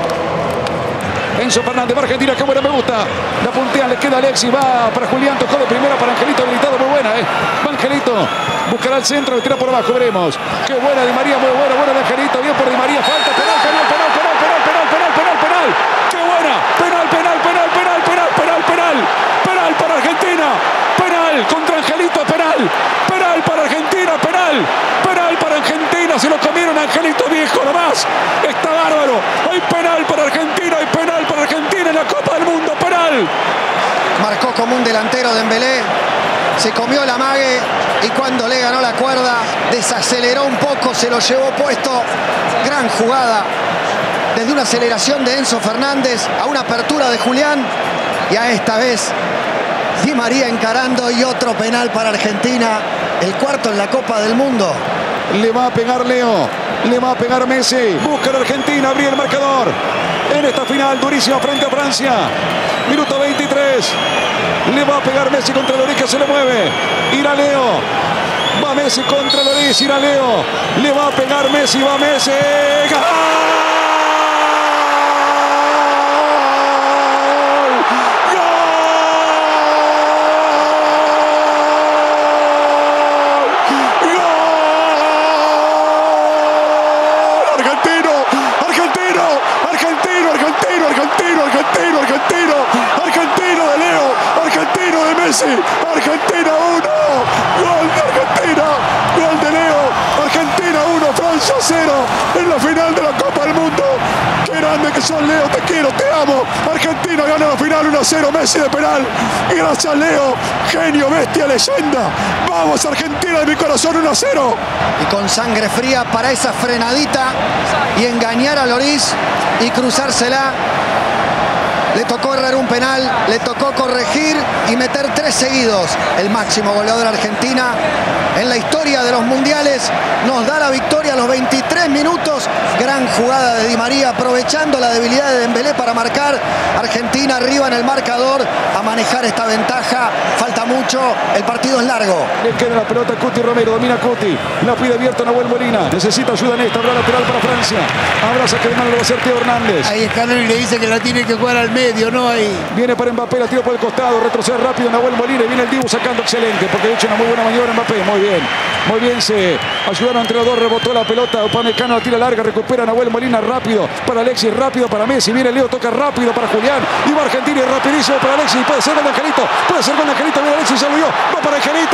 S1: Enzo Fernández va Argentina, qué buena, me gusta. La puntea, le queda Alexis, va para Julián, tocó de primera para Angelito, habilitado, muy buena, ¿eh? Va Angelito, buscará el centro, le tira por abajo, veremos. Qué buena Di María, muy buena, buena de Angelito, bien por Di María, falta, penal, penal, penal, penal, penal, penal, penal, penal, penal. Qué buena, penal, penal, penal, penal, penal, penal, penal, penal para Argentina, penal contra Angelito, penal, penal para Argentina, penal, penal para Argentina, se lo comieron a Angelito viejo nomás, está bárbaro, hay penal para Argentina, hay penal para Argentina en la Copa del Mundo, penal.
S2: Marcó como un delantero Dembélé, se comió la mague y cuando le ganó la cuerda desaceleró un poco, se lo llevó puesto. Gran jugada, desde una aceleración de Enzo Fernández a una apertura de Julián y a esta vez Di María encarando y otro penal para Argentina, el cuarto en la Copa del Mundo.
S1: Le va a pegar Leo, le va a pegar Messi, busca a Argentina, abrir el marcador en esta final durísima frente a Francia. Minuto veintitrés, le va a pegar Messi contra Lloris, que se le mueve, irá Leo, va Messi contra Lloris, irá Leo, le va a pegar Messi, va Messi, ¡gol! Argentina uno, gol de Argentina, gol de Leo, Argentina uno, Francia cero, en la final de la Copa del Mundo. Qué grande que sos, Leo, te quiero, te amo. Argentina gana la final uno a cero, Messi de penal. Y gracias, Leo, genio, bestia, leyenda. Vamos, Argentina de mi corazón, uno a cero.
S2: Y con sangre fría para esa frenadita y engañar a Lloris y cruzársela. Le tocó errar un penal, le tocó corregir y meter tres seguidos. El máximo goleador de Argentina en la historia de los mundiales nos da la victoria a los veintitrés minutos. Gran jugada de Di María, aprovechando la debilidad de Dembélé para marcar. Argentina arriba en el marcador, a manejar esta ventaja. Falta mucho, el partido es largo.
S1: Le queda la pelota a Cuti Romero, domina Cuti. La pide abierta Nahuel Molina. Necesita ayuda en esta, habrá lateral para Francia. Habrá saque de mano, lo va a hacer Teo Hernández.
S3: Ahí Scaloni le dice que la tiene que jugar al medio, ¿no? Ahí.
S1: Viene para Mbappé, la tira por el costado, retrocede rápido Nahuel Molina y viene el Dibu sacando excelente, porque ha hecho una muy buena maniobra Mbappé. Muy bien, muy bien, se ayudaron entre los dos, rebotó la pelota, Upamecano la tira larga, recupera Nahuel Molina rápido para Alexis, rápido para Messi, viene Leo, toca rápido para Julián, y va Argentina y rapidísimo para Alexis, puede ser gol de Angelito, puede ser gol de Angelito, viene Alexis, ya lo vio, va para Angelito,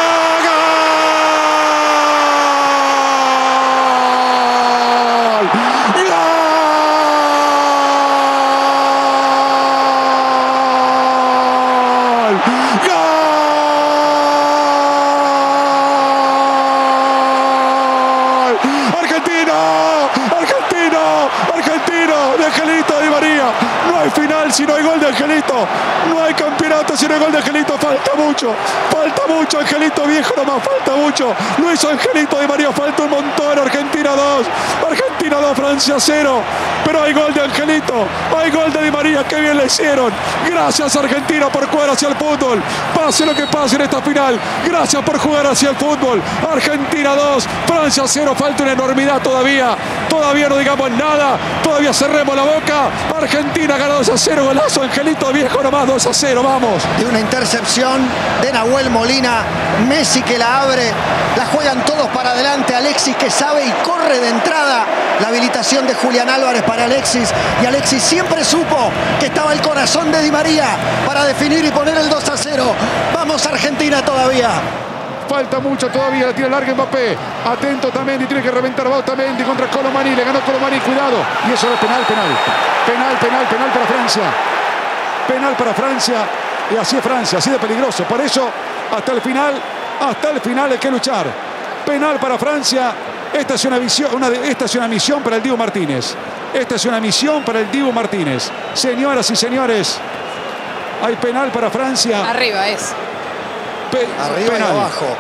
S1: final si no hay gol de Angelito, no hay campeonato si no hay gol de Angelito, falta mucho, falta mucho, Angelito viejo nomás, falta mucho, lo hizo Angelito Di María, falta un montón, Argentina dos, Argentina dos, Francia cero, pero hay gol de Angelito, hay gol de Di María, qué bien le hicieron, gracias Argentina por jugar hacia el fútbol, pase lo que pase en esta final, gracias por jugar hacia el fútbol, Argentina dos, Francia cero, falta una enormidad todavía, todavía no digamos nada, todavía cerremos la boca, Argentina gana dos a cero, golazo, Angelito viejo nomás, dos a cero, vamos.
S2: De una intercepción de Nahuel Molina, Messi que la abre, la juegan todos para adelante, Alexis que sabe y corre de entrada, la habilitación de Julián Álvarez para Alexis, y Alexis siempre supo que estaba el corazón de Di María para definir y poner el dos a cero. Vamos Argentina todavía.
S1: Falta mucho todavía, la tira larga Mbappé. Atento Otamendi, tiene que reventar, va Otamendi contra Colomani, le ganó Colomani, cuidado. Y eso es penal, penal. Penal, penal, penal para Francia. Penal para Francia. Y así es Francia, así de peligroso. Por eso, hasta el final, hasta el final hay que luchar. Penal para Francia. Esta es una, visión, una, esta es una misión para el Dibu Martínez. Esta es una misión para el Dibu Martínez. Señoras y señores, hay penal para Francia.
S5: Arriba es.
S2: Pe Arriba penal. Y abajo.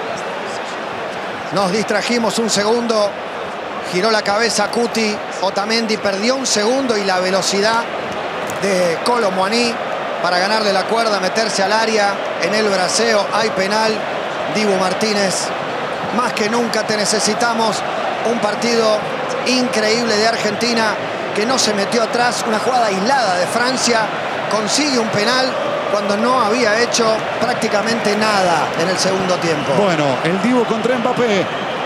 S2: Nos distrajimos un segundo. Giró la cabeza Cuti. Otamendi perdió un segundo y la velocidad de Kolo Muani para ganarle la cuerda, meterse al área en el braceo. Hay penal. Dibu Martínez, más que nunca te necesitamos. Un partido increíble de Argentina que no se metió atrás. Una jugada aislada de Francia. Consigue un penal cuando no había hecho prácticamente nada en el segundo tiempo.
S1: Bueno, el Dibu contra Mbappé.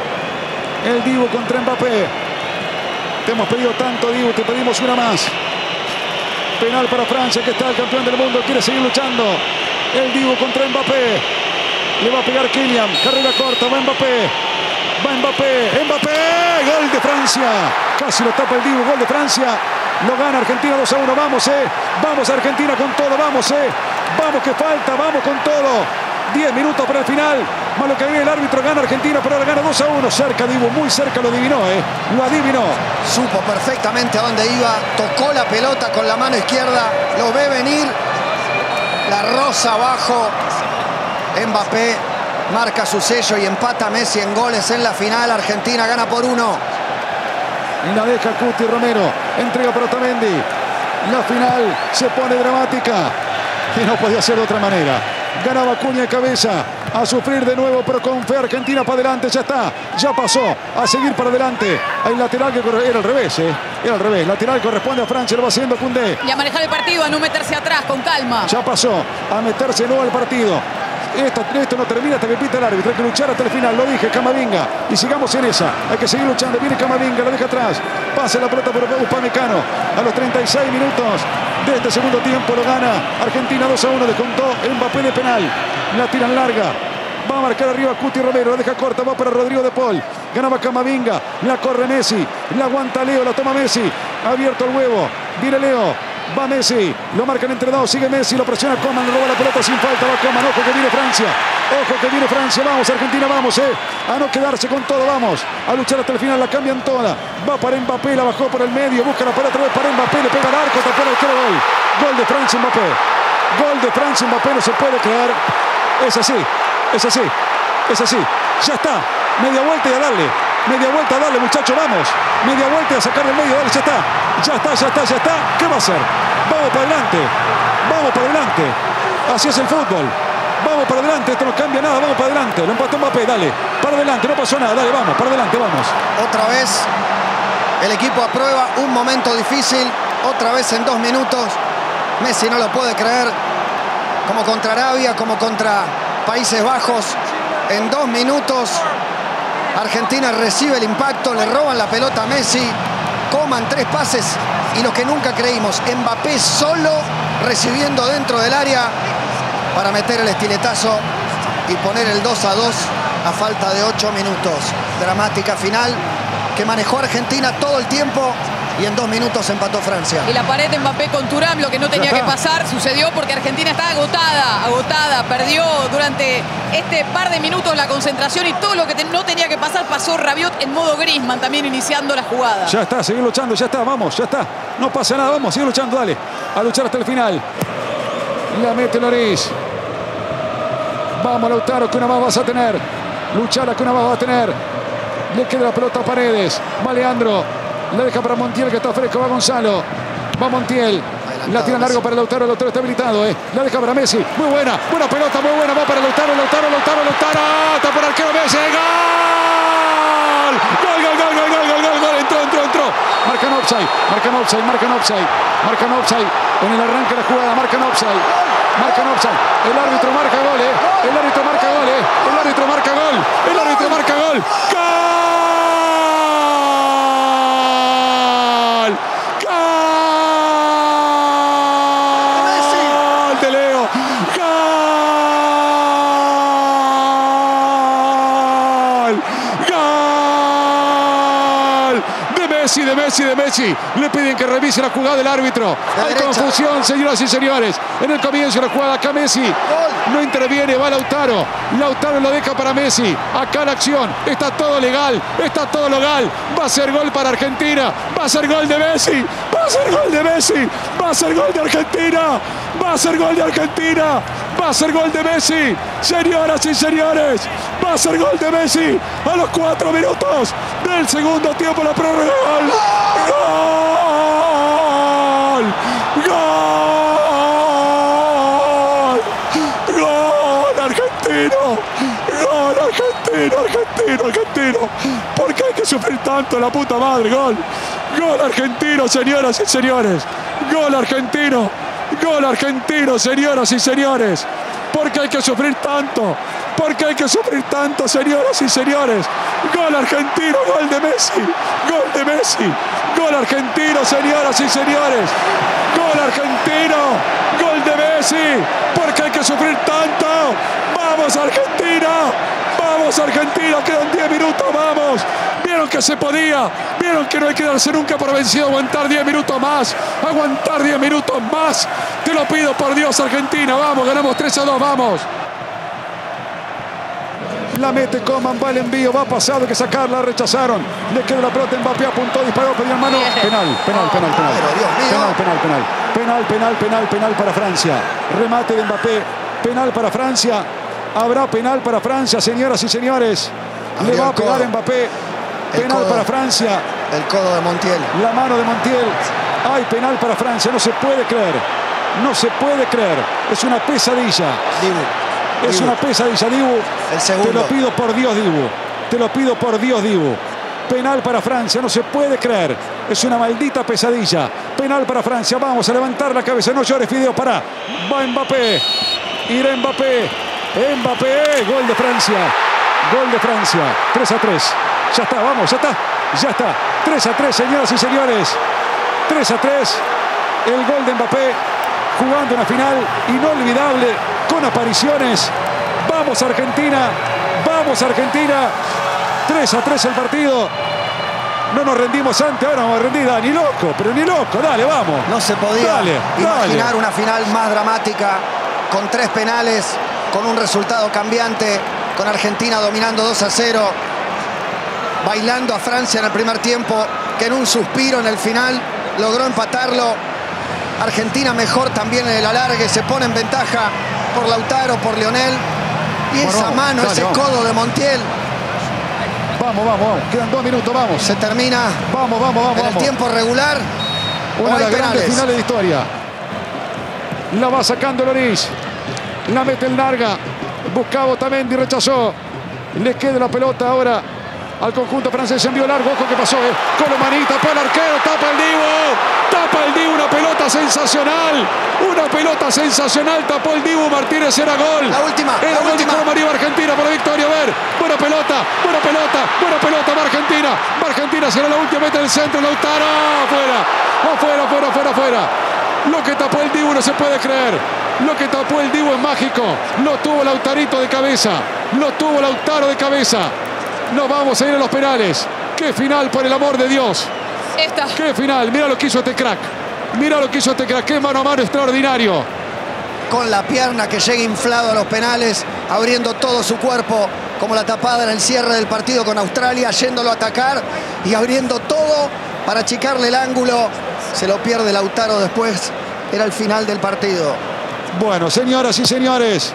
S1: El Dibu contra Mbappé. Te hemos pedido tanto, Dibu, te pedimos una más. Penal para Francia, que está el campeón del mundo, quiere seguir luchando. El Dibu contra Mbappé. Le va a pegar Kylian, carrera corta, va Mbappé. Va Mbappé, Mbappé, gol de Francia. Casi lo tapa el Dibu, gol de Francia. Lo gana Argentina dos a uno, vamos, eh. Vamos Argentina con todo, vamos, eh. Vamos que falta, vamos con todo. diez minutos para el final. Más lo que viene el árbitro, gana Argentina, pero ahora gana dos a uno. Cerca Dibu, muy cerca, lo adivinó, eh. Lo adivinó.
S2: Supo perfectamente a dónde iba. Tocó la pelota con la mano izquierda. Lo ve venir. La roza abajo. Mbappé marca su sello y empata a Messi en goles en la final. Argentina gana por uno.
S1: Y la deja Cuti Romero. Entrega para Otamendi. La final se pone dramática. Y no podía ser de otra manera. Ganaba Acuña de cabeza. A sufrir de nuevo, pero con fe Argentina para adelante. Ya está. Ya pasó. A seguir para adelante. Hay lateral que corre... Era al revés, ¿eh? Era al revés. Lateral corresponde a Francia. Lo va haciendo Koundé.
S5: Y a manejar el partido, a no meterse atrás, con calma.
S1: Ya pasó. A meterse nuevo al partido. Esto, esto no termina hasta que pita el árbitro. Hay que luchar hasta el final. Lo dije, Camavinga. Y sigamos en esa. Hay que seguir luchando. Viene Camavinga, lo deja atrás. Pasa la pelota por Upamecano. A los treinta y seis minutos de este segundo tiempo lo gana Argentina dos a uno. Descontó Mbappé de penal. La tiran larga. Va a marcar arriba Cuti Romero. La deja corta. Va para Rodrigo de Paul. Ganaba Camavinga. La corre Messi. La aguanta Leo. La toma Messi. Abierto el huevo. Viene Leo. Va Messi, lo marcan entre dos, sigue Messi, lo presiona Coman, le roba la pelota sin falta, va Coman, ojo que viene Francia, Ojo que viene Francia. Vamos, Argentina, vamos, eh. A no quedarse con todo, vamos. A luchar hasta el final, la cambian toda. Va para Mbappé, la bajó por el medio. Busca la pelota otra vez para Mbappé. Le pega al arco, tapó el arquero, gol. Gol de Francia, Mbappé. Gol de Francia, Mbappé, no se puede creer. Es así, es así, es así. Ya está. Media vuelta y a darle. Media vuelta a darle, muchachos, vamos. Media vuelta y a sacar del medio, dale, ya está. Ya está, ya está, ya está. ¿Qué va a hacer? Vamos para adelante. Vamos para adelante. Así es el fútbol. Vamos para adelante, esto no cambia nada, vamos para adelante. Lo empató Mbappé, dale. Para adelante, no pasó nada, dale, vamos, para adelante, vamos.
S2: Otra vez el equipo aprueba un momento difícil. Otra vez en dos minutos. Messi no lo puede creer. Como contra Arabia, como contra Países Bajos. En dos minutos Argentina recibe el impacto, le roban la pelota a Messi. Coman tres pases y lo que nunca creímos, Mbappé solo recibiendo dentro del área para meter el estiletazo y poner el dos a dos a falta de ocho minutos. Dramática final que manejó Argentina todo el tiempo y en dos minutos empató Francia.
S5: Y la pared de Mbappé con Thuram, lo que no tenía que pasar, sucedió porque Argentina está agotada, agotada, perdió durante este par de minutos la concentración y todo lo que te, no tenía que pasar pasó. Rabiot en modo Griezmann también iniciando la jugada.
S1: Ya está, seguir luchando, ya está, vamos, ya está. No pasa nada, vamos, sigue luchando, dale. A luchar hasta el final. La mete Loris. Vamos, Lautaro, que una más vas a tener. Luchar, que una más vas a tener. Le queda la pelota a Paredes. Va Leandro. La deja para Montiel, que está fresco. Va Gonzalo. Va Montiel. Adelantado, la tira largo para Lautaro. Lautaro está habilitado, eh. La deja para Messi. Muy buena. Buena pelota, muy buena. Va para Lautaro. Lautaro, Lautaro, Lautaro. Está por arquero Messi. ¡Gol! Gol, gol, gol, gol, gol, gol, gol, gol. Entró, entró, entró. Marcan offside. Marcan offside, marcan offside. Marcan offside. En el arranque de la jugada. Marcan offside. Marcan offside. El árbitro marca gol, eh. El árbitro marca gol, eh. El árbitro marca gol. El árbitro marca gol. ¡Gol! Messi, de Messi, de Messi. Le piden que revise la jugada del árbitro. Hay confusión, señoras y señores. En el comienzo de la jugada, acá Messi no interviene, va Lautaro. Lautaro lo deja para Messi. Acá la acción. Está todo legal, está todo legal. Va a ser gol para Argentina. Va a ser gol de Messi. Va a ser gol de Messi. Va a ser gol de Argentina. Va a ser gol de Argentina. Va a ser gol de Messi. Señoras y señores, va a ser gol de Messi a los cuatro minutos del segundo tiempo, la prórroga. ¡Gol! ¡Gol! ¡Gol! ¡Argentino! ¡Gol! ¡Argentino! ¡Argentino! ¡Argentino! ¿Por qué hay que sufrir tanto, la puta madre? ¡Gol! ¡Gol argentino, señoras y señores! ¡Gol argentino! ¡Gol argentino, señoras y señores! ¿Por qué hay que sufrir tanto? ¿Por qué hay que sufrir tanto, señoras y señores? Gol argentino, gol de Messi. Gol de Messi. Gol argentino, señoras y señores. Gol argentino. Gol de Messi. ¿Por qué hay que sufrir tanto? ¡Vamos, Argentina! ¡Vamos, Argentina! Quedan diez minutos, vamos. Vieron que se podía. Vieron que no hay que darse nunca por vencido. Aguantar diez minutos más. Aguantar diez minutos más. Te lo pido por Dios, Argentina. Vamos, ganamos tres a dos, vamos. La mete Coman, va el envío, va pasado, hay que sacarla, rechazaron. Le queda la pelota, Mbappé apuntó, disparó, pedía mano. Penal, penal, penal, penal. Penal, penal, penal. Penal, penal, penal, penal para Francia. Remate de Mbappé. Penal para Francia. Habrá penal para Francia, señoras y señores. Le va a pegar Mbappé. Penal para Francia.
S2: El codo de Montiel.
S1: La mano de Montiel. Hay penal para Francia, no se puede creer. No se puede creer. Es una pesadilla.
S2: Dibu.
S1: Es
S2: Dibu.
S1: una pesadilla, Dibu.
S2: El segundo.
S1: Te lo pido por Dios, Dibu. Te lo pido por Dios, Dibu. Penal para Francia, no se puede creer. Es una maldita pesadilla. Penal para Francia. Vamos a levantar la cabeza. No llores, Fideo, pará. Va Mbappé. Irá Mbappé. Mbappé. Gol de Francia. Gol de Francia. tres a tres. Ya está, vamos, ya está. Ya está. tres a tres, señoras y señores. tres a tres. El gol de Mbappé. Jugando una final inolvidable. Con apariciones. Vamos, Argentina. Vamos, Argentina. tres a tres el partido. No nos rendimos antes, ahora vamos a rendir. Ni loco, pero ni loco. Dale, vamos.
S2: No se podía
S1: dale,
S2: imaginar
S1: dale.
S2: una final más dramática con tres penales. con un resultado cambiante, con Argentina dominando dos a cero, bailando a Francia en el primer tiempo, que en un suspiro en el final logró empatarlo. Argentina mejor también en el alargue, se pone en ventaja por Lautaro, por Lionel. Y
S1: Bueno,
S2: esa mano,
S1: dale,
S2: ese
S1: vamos.
S2: codo de Montiel.
S1: Vamos, vamos, vamos. Quedan dos minutos, vamos.
S2: Se termina
S1: Vamos, vamos, vamos.
S2: en el
S1: vamos.
S2: tiempo regular.
S1: Una
S2: o
S1: de
S2: hay
S1: las grandes
S2: penales.
S1: finales de historia. La va sacando Loris. La mete el larga. Buscaba Otamendi, rechazó. Le queda la pelota ahora al conjunto francés. Envió largo. Ojo que pasó. Eh. Colomani tapó el arquero. Tapa el Dibu. Tapa el Dibu. Una pelota sensacional. Una pelota sensacional. Tapó el Dibu Martínez. Era gol.
S2: La última.
S1: Era
S2: la
S1: gol de
S2: última.
S1: Colomani. Argentina por la victoria. A ver. Buena pelota. Buena pelota. Buena pelota. Va Argentina. Va Argentina. Será la última. Mete el centro. Lautaro. Afuera. Afuera, afuera, afuera, afuera. Lo que tapó el Dibu no se puede creer. Lo que tapó el Dibu es mágico. Lo tuvo Lautarito de cabeza. Lo tuvo Lautaro de cabeza. Nos vamos a ir a los penales. ¡Qué final, por el amor de Dios!
S5: Esta.
S1: ¡Qué final! Mira lo que hizo este crack. Mira lo que hizo este crack. ¡Qué mano a mano extraordinario!
S2: Con la pierna que llega inflado a los penales, abriendo todo su cuerpo, como la tapada en el cierre del partido con Australia, yéndolo a atacar y abriendo todo para achicarle el ángulo. Se lo pierde Lautaro después. Era el final del partido.
S1: Bueno, señoras y señores,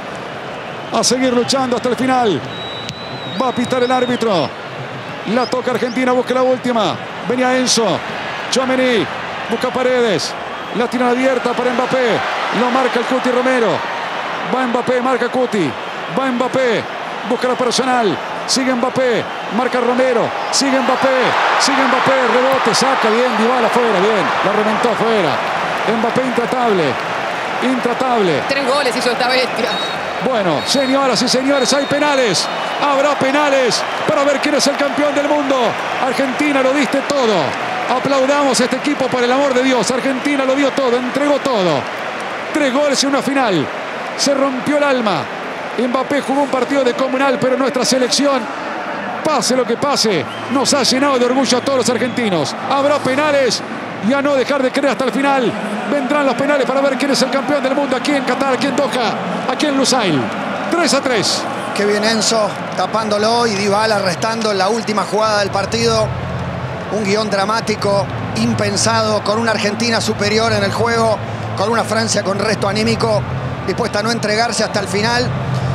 S1: a seguir luchando hasta el final. Va a pitar el árbitro. La toca Argentina, busca la última. Venía Enzo. Tchouaméni busca Paredes. La tira abierta para Mbappé. Lo marca el Cuti Romero. Va Mbappé, marca Cuti. Va Mbappé, busca la personal. Sigue Mbappé, marca Romero. Sigue Mbappé, sigue Mbappé. Rebote, saca bien. Dybala afuera, bien. La reventó afuera. Mbappé intratable. Intratable.
S5: Tres goles hizo esta bestia.
S1: Bueno, señoras y señores, hay penales. Habrá penales para ver quién es el campeón del mundo. Argentina, lo diste todo. Aplaudamos a este equipo, por el amor de Dios. Argentina lo dio todo, entregó todo. Tres goles en una final. Se rompió el alma. Mbappé jugó un partido de comunal, pero nuestra selección, pase lo que pase, nos ha llenado de orgullo a todos los argentinos. Habrá penales y a no dejar de creer hasta el final. Vendrán los penales para ver quién es el campeón del mundo aquí en Qatar, aquí en Doha, aquí en Lusail. tres a tres.
S2: Qué bien Enzo tapándolo y Dybala restando en la última jugada del partido. Un guión dramático, impensado, con una Argentina superior en el juego, con una Francia con resto anímico, dispuesta a no entregarse hasta el final.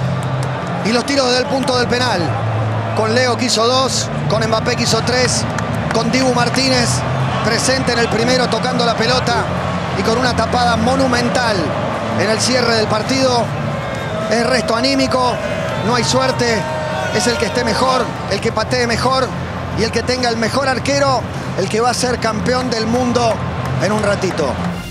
S2: Y los tiros desde el punto del penal. Con Leo que hizo dos, con Mbappé que hizo tres, con Dibu Martínez presente en el primero tocando la pelota y con una tapada monumental en el cierre del partido. Es resto anímico, no hay suerte, es el que esté mejor, el que patee mejor y el que tenga el mejor arquero, el que va a ser campeón del mundo en un ratito.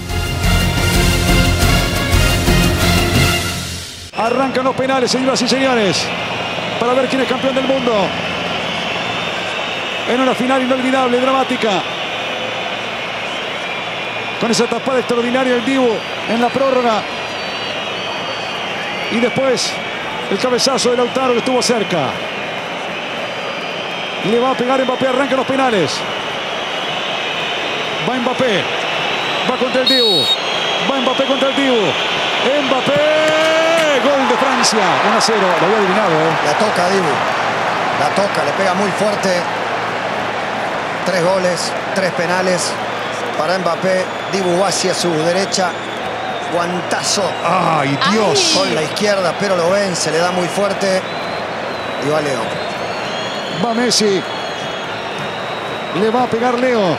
S1: Arrancan los penales, señoras y señores, para ver quién es campeón del mundo. En una final inolvidable, dramática. Con esa tapada extraordinaria del Dibu en la prórroga. Y después el cabezazo de Lautaro que estuvo cerca. Le va a pegar Mbappé, arranca los penales. Va Mbappé. Va contra el Dibu. Va Mbappé contra el Dibu. Mbappé. Gol de Francia. uno a cero. Lo había adivinado, ¿eh?
S2: La toca Dibu. La toca, le pega muy fuerte. Tres goles, tres penales para Mbappé. Dibu va hacia su derecha. Guantazo.
S1: ¡Ay, Dios!
S2: Con la izquierda, pero lo vence, le da muy fuerte. Y va Leo.
S1: Va Messi. Le va a pegar Leo.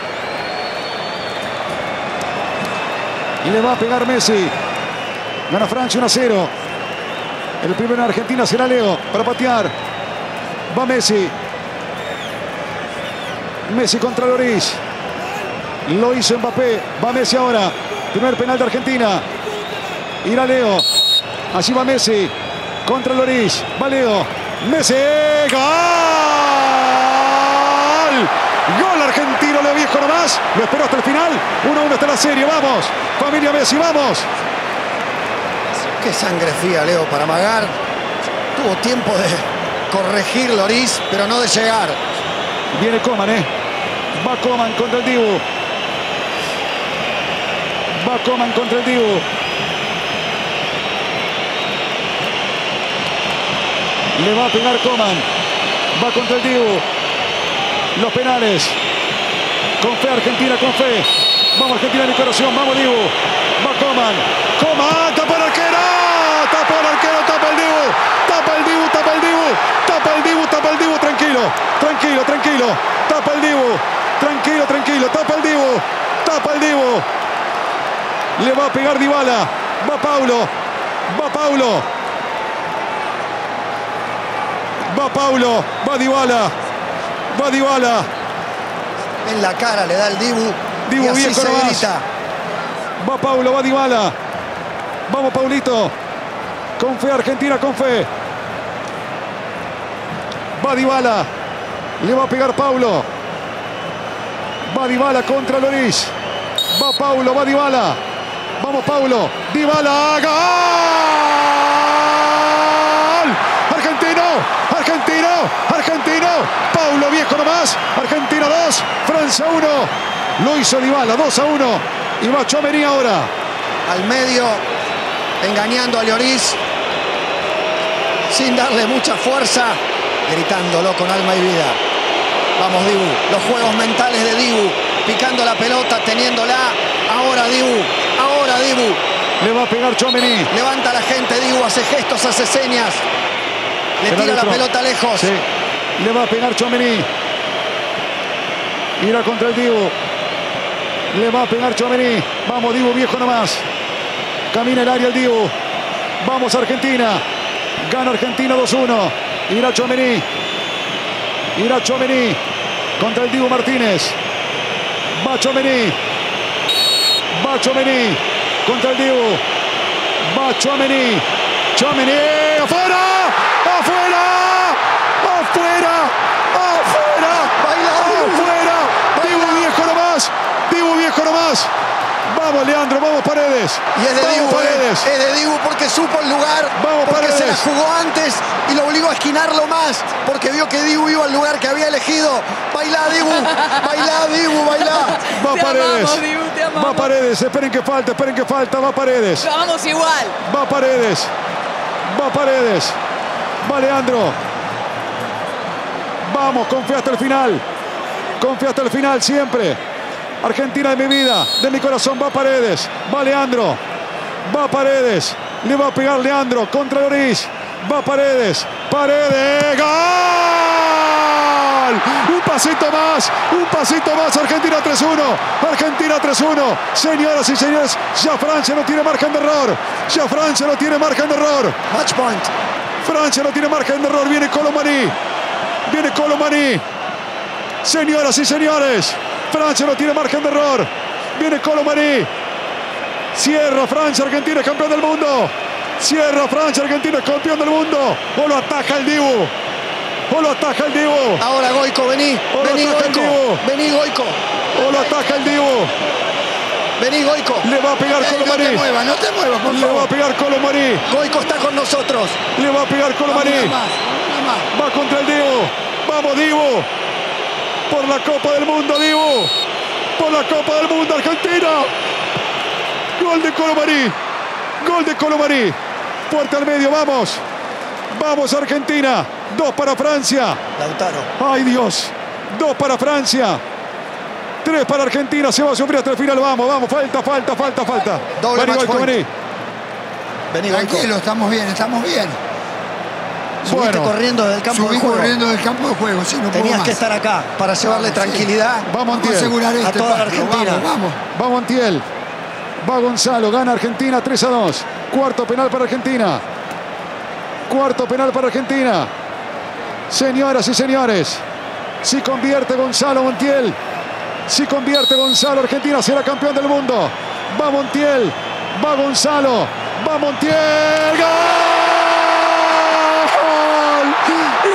S1: Y le va a pegar Messi. Gana Francia uno a cero. El primero en Argentina será Leo para patear. Va Messi. Messi contra Loris. Lo hizo Mbappé. Va Messi ahora. Primer penal de Argentina. Irá Leo. Allí va Messi. Contra Loris. Va Leo. Messi. ¡Gol! Gol argentino, Leo Viejo nomás. Lo esperó hasta el final. uno a uno hasta la serie. Vamos. Familia Messi, vamos.
S2: Qué sangre fría Leo para amagar. Tuvo tiempo de corregir Loris, pero no de llegar.
S1: Viene Coman, ¿eh? Va Coman contra el Dibu. Va Coman contra el Dibu. Le va a pegar Coman. Va contra el Dibu. Los penales. Con fe Argentina, con fe. Vamos Argentina, mi corazón. Vamos Dibu. Va Coman. Coman, tapa el arquero. Tapa el arquero, tapa el Dibu. Tapa el Dibu, tapa el Dibu. Tapa el Dibu, tapa el Dibu. Tranquilo, tranquilo, tranquilo. Tapa el Dibu. Tranquilo, tranquilo. Tapa el Dibu. Tapa el Dibu. Le va a pegar Dybala. Va Paulo. Va Paulo. Va Paulo. Va Dybala. Va Dybala.
S2: En la cara le da el Dibu.
S1: Dibu
S2: y así
S1: viejo
S2: se
S1: nomás.
S2: grita.
S1: Va Paulo, va Dybala. Vamos Paulito. Con fe Argentina, con fe. Va Dybala. Le va a pegar Paulo. Va Dybala contra Lloris. Va Paulo, va Dybala. Vamos Paulo. Dybala. ¡Gol! Argentino. Argentino. Argentino. Paulo viejo nomás. Argentina dos. Francia uno. Lo hizo Dybala. dos a uno. Y va Tchouaméni ahora.
S2: Al medio. Engañando a Lloris. Sin darle mucha fuerza. Gritándolo con alma y vida. Vamos Dibu. Los juegos mentales de Dibu. Picando la pelota, teniéndola. Ahora Dibu. Ahora Dibu.
S1: Le va a pegar Tchouaméni.
S2: Levanta a la gente Dibu. Hace gestos, hace señas. Le
S1: Era
S2: tira la
S1: dentro.
S2: pelota lejos.
S1: Sí. Le va a pegar Tchouaméni. Irá contra el Dibu. Le va a pegar Tchouaméni. Vamos Dibu viejo nomás. Camina el área el Dibu. Vamos Argentina. Gana Argentina dos uno. Irá Tchouaméni. Irá Tchouaméni. Contra el Dibu Martínez. Va Tchouaméni. Va Tchouaméni. Contra el Dibu. Va Tchouaméni. Tchouaméni. ¡Afuera! ¡Afuera! ¡Afuera! ¡Afuera!
S2: Baila, Dibu.
S1: ¡Afuera! Dibu viejo nomás. Dibu viejo nomás. Vamos Leandro, vamos Paredes.
S2: Y es de
S1: Vamos
S2: Dibu,
S1: Paredes.
S2: eh. Es de Dibu porque supo el lugar.
S1: Vamos,
S2: porque
S1: Paredes.
S2: se la jugó antes y lo obligó a esquinarlo más. Porque vio que Dibu iba al lugar que había elegido. Bailá Dibu. Bailá Dibu, bailá.
S1: Va
S5: Te
S1: Paredes.
S5: amamos, Dibu, te amamos.
S1: Va Paredes. Esperen que falta, esperen que falta. Va Paredes.
S5: Lo amamos igual.
S1: Va Paredes. Va Paredes. Va Leandro. Vamos, confía hasta el final. Confía hasta el final siempre. Argentina de mi vida, de mi corazón. Va Paredes. Va Leandro. Va Paredes. Le va a pegar Leandro contra Lloris. Va Paredes. Paredes. ¡Gol! Un pasito más. Un pasito más. Argentina tres uno. Argentina tres uno. Señoras y señores, ya Francia no tiene margen de error. Ya Francia no tiene margen de error.
S2: Match point.
S1: Francia no tiene margen de error. Viene Colomani. Viene Colomani. Señoras y señores, Francia no tiene margen de error. Viene Colomani. Cierra Francia. Argentina es campeón del mundo. Cierra Francia. Argentina es campeón del mundo. O lo ataja el Dibu. O lo ataja el Dibu.
S2: Ahora Goico, vení.
S1: Ahora
S2: Vení
S1: ataca el
S2: Goico.
S1: Dibu.
S2: Vení Goico.
S1: O lo ataja el Dibu.
S2: Vení Goico.
S1: Le va a pegar
S3: Ey, no
S1: Colomani.
S3: te muevas, no te muevas, por
S1: Le va a
S3: favor.
S1: pegar Colomani.
S2: Goico está con nosotros.
S1: Le va a pegar Colomani.
S3: Vamos, nada más, nada más.
S1: Va contra el Dibu. Vamos Dibu. Por la Copa del Mundo, Dibu. Por la Copa del Mundo, Argentina. Gol de Colomani. Gol de Colomani. Fuerte al medio, vamos. Vamos Argentina. Dos para Francia.
S2: Lautaro.
S1: Ay Dios. Dos para Francia. Tres para Argentina. Se va a sufrir hasta el final. Vamos, vamos. Falta, falta, falta, falta.
S2: Doble
S1: Vení,
S2: match
S1: Goico,
S2: point.
S1: vení.
S2: Vení Goico.
S3: Tranquilo, estamos bien, estamos bien.
S2: Subiste
S1: Bueno.
S2: corriendo del campo
S3: Subí
S2: de juego.
S3: corriendo del campo de juego, sí, no puedo
S2: Tenías
S3: más.
S2: que estar acá para llevarle
S3: Vamos, sí.
S2: tranquilidad.
S1: Vamos,
S3: Vamos a
S1: Montiel.
S3: asegurar este
S2: toda la
S3: partido.
S2: Argentina.
S3: Vamos, vamos.
S1: Va Montiel. Va Gonzalo. Gana Argentina tres a dos. Cuarto penal para Argentina. Cuarto penal para Argentina. Señoras y señores, si convierte Gonzalo Montiel, si convierte Gonzalo, Argentina será campeón del mundo. Va Montiel. Va Gonzalo. Va Montiel. ¡Gol! ¡Gol!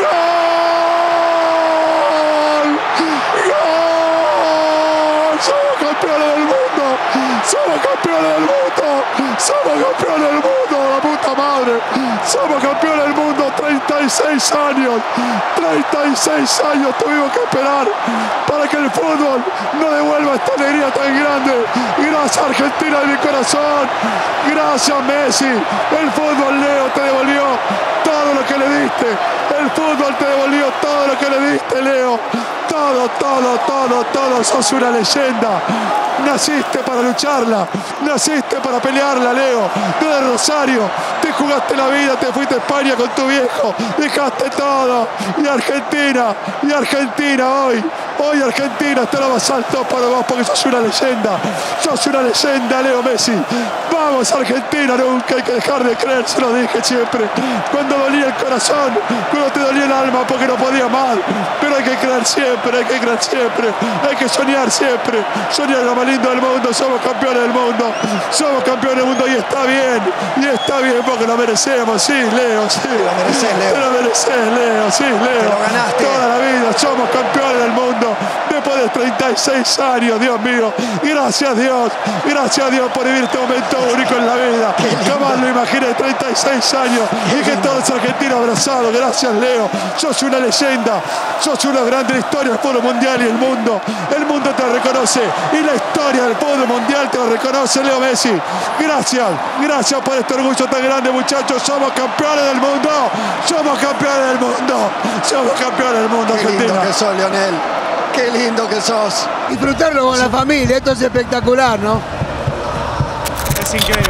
S1: ¡Gol! ¡Somos campeones del mundo! ¡Somos campeones del mundo! ¡Somos campeones del mundo! ¡La puta madre! ¡Somos campeones del mundo! treinta y seis años. treinta y seis años tuvimos que esperar para
S6: para que el fútbol no devuelva esta alegría tan grande. Gracias Argentina de mi corazón, gracias Messi. El fútbol, Leo, te devolvió todo lo que le diste. El fútbol te devolvió todo lo que le diste, Leo. Todo, todo, todo, todo. Sos una leyenda. Naciste para lucharla, naciste para pelearla, Leo. Desde Rosario te jugaste la vida, te fuiste a España con tu viejo, dejaste todo. Y Argentina, y Argentina hoy, hoy Argentina está lo más alto para vos porque sos una leyenda. Sos una leyenda, Leo Messi. Vamos Argentina, nunca hay que dejar de creer, se lo dije siempre. Cuando dolía el corazón, cuando te dolía el alma porque no podía más. Pero hay que creer siempre, hay que creer siempre, hay que soñar siempre. Soñar lo más lindo del mundo, somos campeones del mundo, somos campeones del mundo y está bien, y está bien porque lo merecemos, sí, Leo, sí.
S2: Te lo mereces, Leo.
S6: Te lo mereces, Leo, sí, Leo.
S2: Te lo ganaste.
S6: Toda la vida somos campeones del mundo, después de treinta y seis años, Dios mío. Gracias Dios, gracias a Dios por vivir este momento único en la vida. Jamás lo imaginé, treinta y seis años, y que todos los argentinos abrazados. Gracias, Leo. Sos una leyenda, sos una grande historia del fútbol mundial y el mundo. El mundo te reconoce y la historia del fútbol mundial te lo reconoce, Leo Messi. Gracias, gracias por este orgullo tan grande, muchachos. Somos campeones del mundo, somos campeones del mundo, somos campeones del mundo,
S2: Qué
S6: Argentina.
S2: lindo que sos, Lionel. Qué lindo que sos.
S3: Disfrutarlo con la familia, esto es espectacular, ¿no?
S9: Es increíble.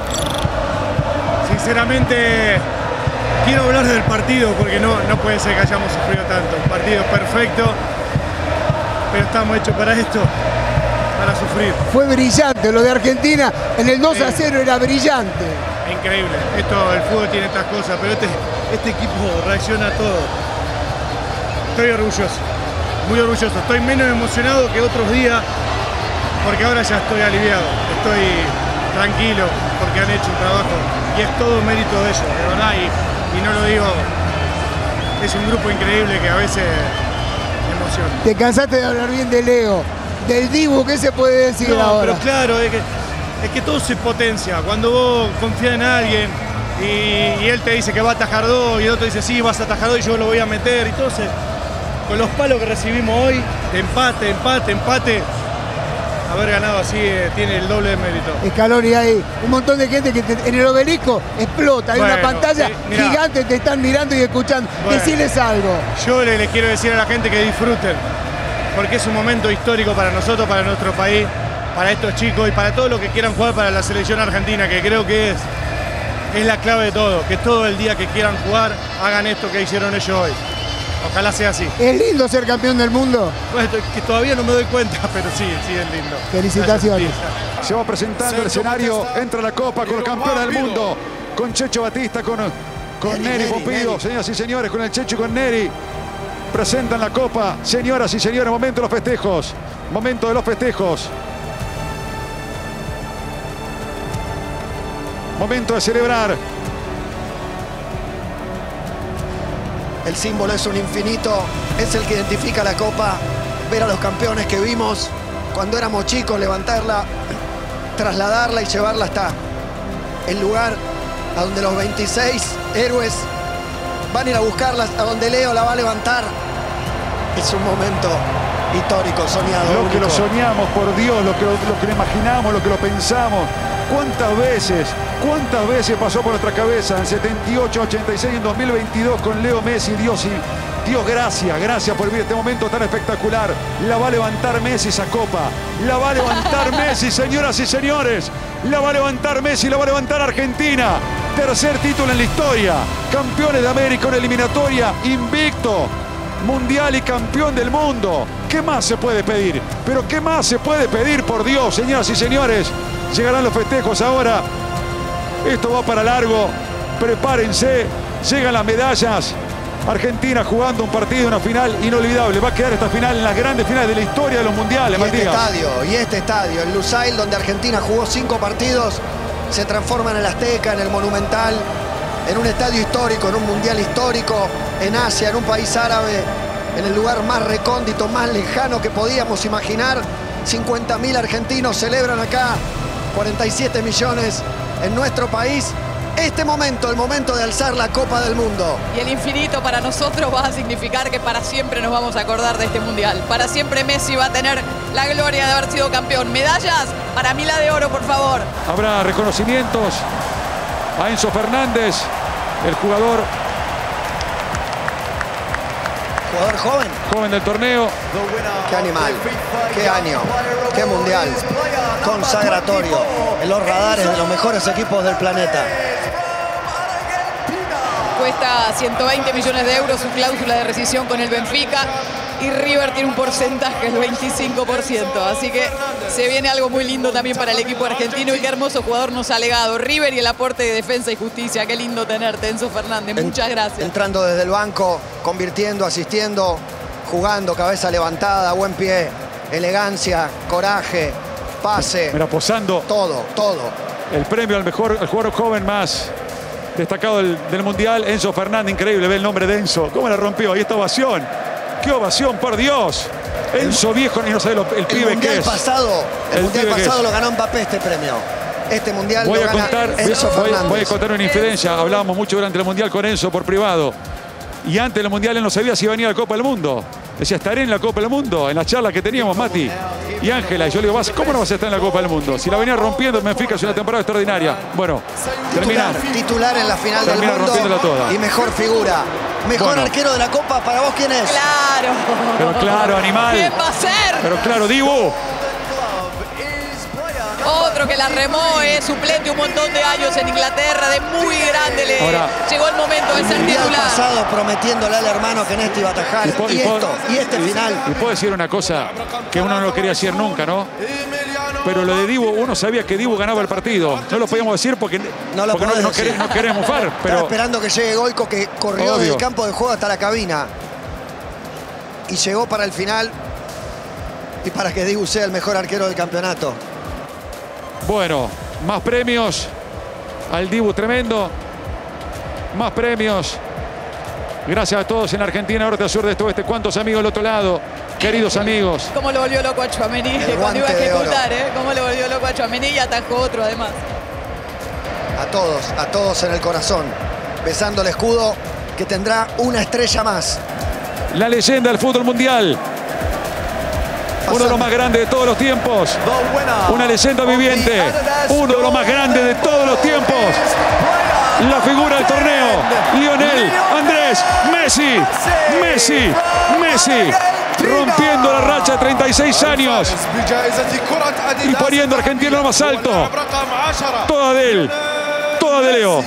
S9: Sinceramente, quiero hablar del partido porque no, no puede ser que hayamos sufrido tanto. Un partido perfecto, pero estamos hechos para esto, para sufrir.
S3: Fue brillante, lo de Argentina en el dos a cero era brillante.
S9: Increíble. Esto, el fútbol tiene estas cosas, pero este, este equipo reacciona a todo. Estoy orgulloso, muy orgulloso. Estoy menos emocionado que otros días porque ahora ya estoy aliviado. Estoy tranquilo porque han hecho un trabajo y es todo mérito de ellos, de verdad. Y, y no lo digo, es un grupo increíble que a veces me emociona.
S3: Te cansaste de hablar bien de Leo, del Dibu, ¿qué se puede decir
S9: No,
S3: ahora?
S9: pero claro, es que, es que todo se potencia. Cuando vos confías en alguien y, y él te dice que va a atajar dos y el otro dice sí, vas a atajar dos y yo lo voy a meter. Y entonces, con los palos que recibimos hoy, de empate, empate, empate, haber ganado así eh, tiene el doble de mérito.
S3: Scaloni, hay un montón de gente que te- en el obelisco explota, hay
S9: Bueno,
S3: una pantalla
S9: sí, mirá.
S3: gigante, te están mirando y escuchando.
S9: Bueno.
S3: Decirles algo.
S9: Yo le, les quiero decir a la gente que disfruten, porque es un momento histórico para nosotros, para nuestro país, para estos chicos y para todos los que quieran jugar para la selección argentina, que creo que es, es la clave de todo, que todo el día que quieran jugar hagan esto que hicieron ellos hoy. Ojalá sea así.
S3: ¿Es lindo ser campeón del mundo?
S9: Bueno, que todavía no me doy cuenta, pero sí, sí es lindo.
S3: Felicitaciones.
S9: Gracias.
S1: Se va presentando el escenario, entra la Copa con los campeones del mundo, con Checho Batista, con, con
S2: Neri,
S1: Neri
S2: Neri,
S1: Pompidou,
S2: Neri.
S1: señoras y señores, con el Checho y con Neri. Presentan la Copa, señoras y señores, momento de los festejos, momento de los festejos. Momento de celebrar.
S2: El símbolo es un infinito, es el que identifica la copa. Ver a los campeones que vimos cuando éramos chicos, levantarla, trasladarla y llevarla hasta el lugar a donde los veintiséis héroes van a ir a buscarla, a donde Leo la va a levantar. Es un momento histórico, soñado.
S1: Lo que
S2: único.
S1: lo soñamos, por Dios, lo que lo, lo que lo imaginamos, lo que lo pensamos. ¿Cuántas veces, cuántas veces pasó por nuestra cabeza en setenta y ocho, ochenta y seis, en dos mil veintidós con Leo Messi? Dios, y, Dios, gracias, gracias por vivir este momento tan espectacular. La va a levantar Messi esa copa. La va a levantar Messi, señoras y señores. La va a levantar Messi, la va a levantar Argentina. Tercer título en la historia. Campeones de América, una eliminatoria invicto. Mundial y campeón del mundo. ¿Qué más se puede pedir? Pero ¿qué más se puede pedir, por Dios, señoras y señores? Llegarán los festejos ahora. Esto va para largo. Prepárense. Llegan las medallas. Argentina jugando un partido, una final inolvidable. Va a quedar esta final en las grandes finales de la historia de los mundiales,
S2: Y este
S1: Matías.
S2: estadio, y este estadio, el Lusail, donde Argentina jugó cinco partidos, se transforma en el Azteca, en el Monumental, en un estadio histórico, en un mundial histórico, en Asia, en un país árabe, en el lugar más recóndito, más lejano que podíamos imaginar. cincuenta mil argentinos celebran acá, cuarenta y siete millones en nuestro país. este momento, el momento de alzar la Copa del Mundo.
S5: Y el infinito para nosotros va a significar que para siempre nos vamos a acordar de este Mundial. Para siempre Messi va a tener la gloria de haber sido campeón. Medallas, para mí la de oro, por favor.
S1: Habrá reconocimientos a Enzo Fernández, el jugador
S2: Jugador joven.
S1: Joven del torneo.
S2: Qué animal, qué año, qué mundial. Consagratorio en los radares de los mejores equipos del planeta.
S5: Cuesta ciento veinte millones de euros su cláusula de rescisión con el Benfica. Y River tiene un porcentaje del veinticinco por ciento. Así que se viene algo muy lindo también para el equipo argentino. Y qué hermoso jugador nos ha legado River y el aporte de defensa y justicia. Qué lindo tenerte, Enzo Fernández. Muchas gracias.
S2: Entrando desde el banco, convirtiendo, asistiendo, jugando, cabeza levantada, buen pie, elegancia, coraje, pase.
S1: Mira, posando.
S2: Todo, todo.
S1: El premio al mejor, al jugador joven más destacado del, del Mundial, Enzo Fernández. Increíble, ve el nombre de Enzo. ¿Cómo la rompió? Y esta ovación. ¡Qué ovación, por Dios! Enzo viejo, y no sabe lo, el, el pibe que es.
S2: Pasado, el, el mundial pasado lo ganó Mbappé este premio. Este mundial
S1: voy
S2: lo
S1: a
S2: gana
S1: contar,
S2: Enzo
S1: voy,
S2: Fernández.
S1: Voy a contar una infidencia. Hablábamos mucho durante el mundial con Enzo por privado. Y antes del mundial él no sabía si iba a venir a la Copa del Mundo. Decía, estaré en la Copa del Mundo. En la charla que teníamos, Mati y Ángela. Y yo le digo, ¿cómo no vas a estar en la Copa del Mundo? Si la venía rompiendo, me Benfica es una temporada extraordinaria. Bueno,
S2: titular,
S1: termina,
S2: titular en la final del
S1: termina
S2: mundo
S1: rompiéndola toda.
S2: Y mejor figura. Mejor
S1: bueno.
S2: arquero de la Copa, ¿para vos quién es?
S5: Claro.
S1: Pero claro, animal.
S5: ¿Quién va a ser?
S1: Pero claro, Dibu.
S5: Otro que la remó es suplente un montón de años en Inglaterra, de muy grande. Le
S1: Ahora,
S5: llegó el momento de ser
S2: mundial
S5: titular.
S2: pasado prometiéndole al hermano que en este iba a atajar. Y,
S1: po,
S2: y,
S1: y, po,
S2: esto, y este
S1: y,
S2: final.
S1: Y puedo decir una cosa que uno no lo quería decir nunca, ¿no? Pero lo de Dibu, uno sabía que Dibu ganaba el partido. No lo podíamos decir porque
S2: no, lo
S1: porque no, no, queremos, no queremos mufar. Pero
S2: estaba esperando que llegue Goico, que corrió
S1: obvio.
S2: desde el campo de juego hasta la cabina. Y llegó para el final. Y para que Dibu sea el mejor arquero del campeonato.
S1: Bueno, más premios al Dibu tremendo. Más premios. Gracias a todos en Argentina, norte a sur, de este oeste. ¿Cuántos amigos del otro lado? Queridos amigos.
S5: Cómo lo volvió loco a Tchouaméni cuando iba a ejecutar, ¿eh? Cómo lo volvió loco a Tchouaméni y atajó otro además.
S2: A todos, a todos en el corazón. Besando el escudo que tendrá una estrella más.
S1: La leyenda del fútbol mundial. Uno de los más grandes de todos los tiempos. Una leyenda viviente. Uno de los más grandes de todos los tiempos. La figura del torneo. Lionel Andrés Messi. Messi. Messi. Rompiendo la racha de treinta y seis años. Y poniendo a Argentina lo más alto. Toda de él. Toda de Leo.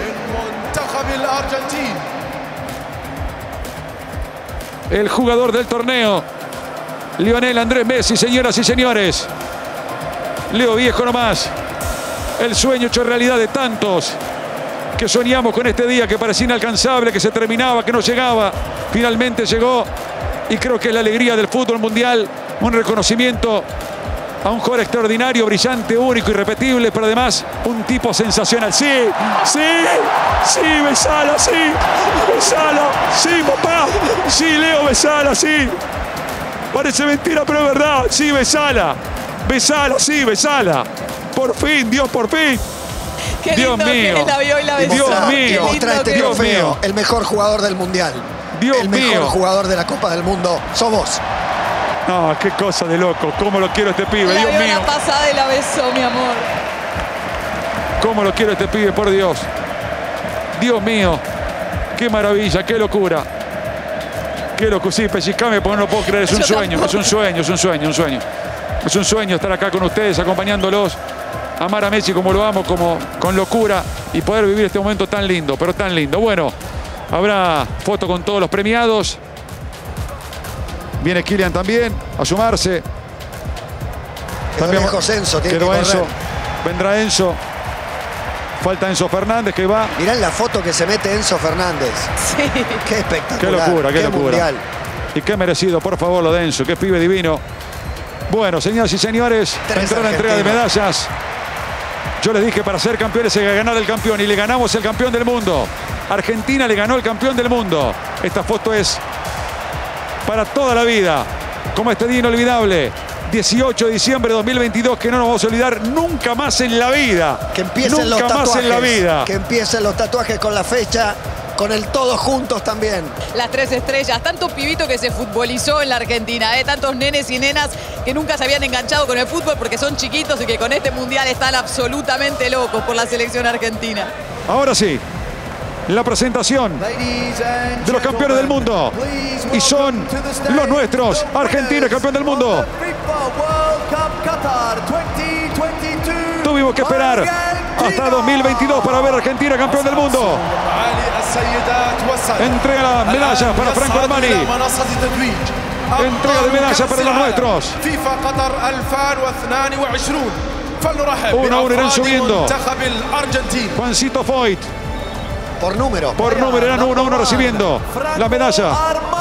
S1: El jugador del torneo. Lionel Andrés Messi, señoras y señores. Leo viejo nomás. El sueño hecho realidad de tantos que soñamos con este día que parecía inalcanzable, que se terminaba, que no llegaba. Finalmente llegó y creo que es la alegría del fútbol mundial. Un reconocimiento a un jugador extraordinario, brillante, único, irrepetible, pero además un tipo sensacional. Sí, sí, sí, besala, sí, besala, sí, papá, sí, Leo, besala, sí. Parece mentira, pero es verdad. Sí, besala. Besala, sí, besala. Por fin, Dios, por fin.
S5: Qué
S1: Dios
S5: lindo
S1: mío.
S5: que la vio y la besó.
S1: Dios
S2: Mostrar,
S1: mío.
S2: mostrar este
S1: Dios
S2: trofeo.
S1: mío.
S2: El mejor jugador del mundial.
S1: Dios
S2: el mejor
S1: mío.
S2: jugador de la Copa del Mundo. Sos vos.
S1: No, qué cosa de loco. Cómo lo quiero este pibe,
S5: La
S1: Dios
S5: vio
S1: mío.
S5: la pasada y la besó, mi amor.
S1: Cómo lo quiero este pibe, por Dios. Dios mío. Qué maravilla, qué locura. Qué locura. Sí, pellizcame porque no lo puedo creer. Es un
S5: Yo
S1: sueño,
S5: tampoco.
S1: es un sueño, es un sueño, un sueño. Es un sueño estar acá con ustedes, acompañándolos. Amar a Messi como lo amo, como con locura. Y poder vivir este momento tan lindo, pero tan lindo. Bueno, habrá foto con todos los premiados. Viene Kylian también a sumarse.
S2: Quedó lejos Enzo, tiene
S1: quedó
S2: que
S1: Enzo.
S2: correr.
S1: Vendrá Enzo. Falta Enzo Fernández que va.
S2: Mirá la foto que se mete Enzo Fernández.
S5: Sí.
S2: Qué espectacular.
S1: Qué locura, qué, locura.
S2: Mundial.
S1: Y qué merecido, por favor, lo de Enzo. Qué pibe divino. Bueno, señoras y señores,
S2: Tres
S1: entró la entrega de medallas. Yo les dije, para ser campeones hay que ganar el campeón. Y le ganamos el campeón del mundo. Argentina le ganó el campeón del mundo. Esta foto es para toda la vida. Como este día inolvidable
S6: dieciocho de diciembre de dos mil veintidós, que no nos vamos a olvidar nunca más en la vida.
S2: Que empiecen
S6: nunca
S2: los tatuajes.
S6: más en la vida.
S2: Que empiecen los tatuajes con la fecha, con el todos juntos también.
S5: Las tres estrellas, tanto pibito que se futbolizó en la Argentina, ¿eh? Tantos nenes y nenas que nunca se habían enganchado con el fútbol porque son chiquitos y que con este mundial están absolutamente locos por la selección argentina.
S6: Ahora sí, la presentación de los campeones del mundo. Y son los nuestros. Argentina, campeón del mundo. Tuvimos que esperar hasta dos mil veintidós para ver a Argentina campeón del mundo. Entrega la medalla para Franco Armani. Entrega de medalla para los nuestros. Uno a uno irán subiendo. Juancito Foyt.
S2: Por número.
S6: Por número eran uno a uno recibiendo la medalla.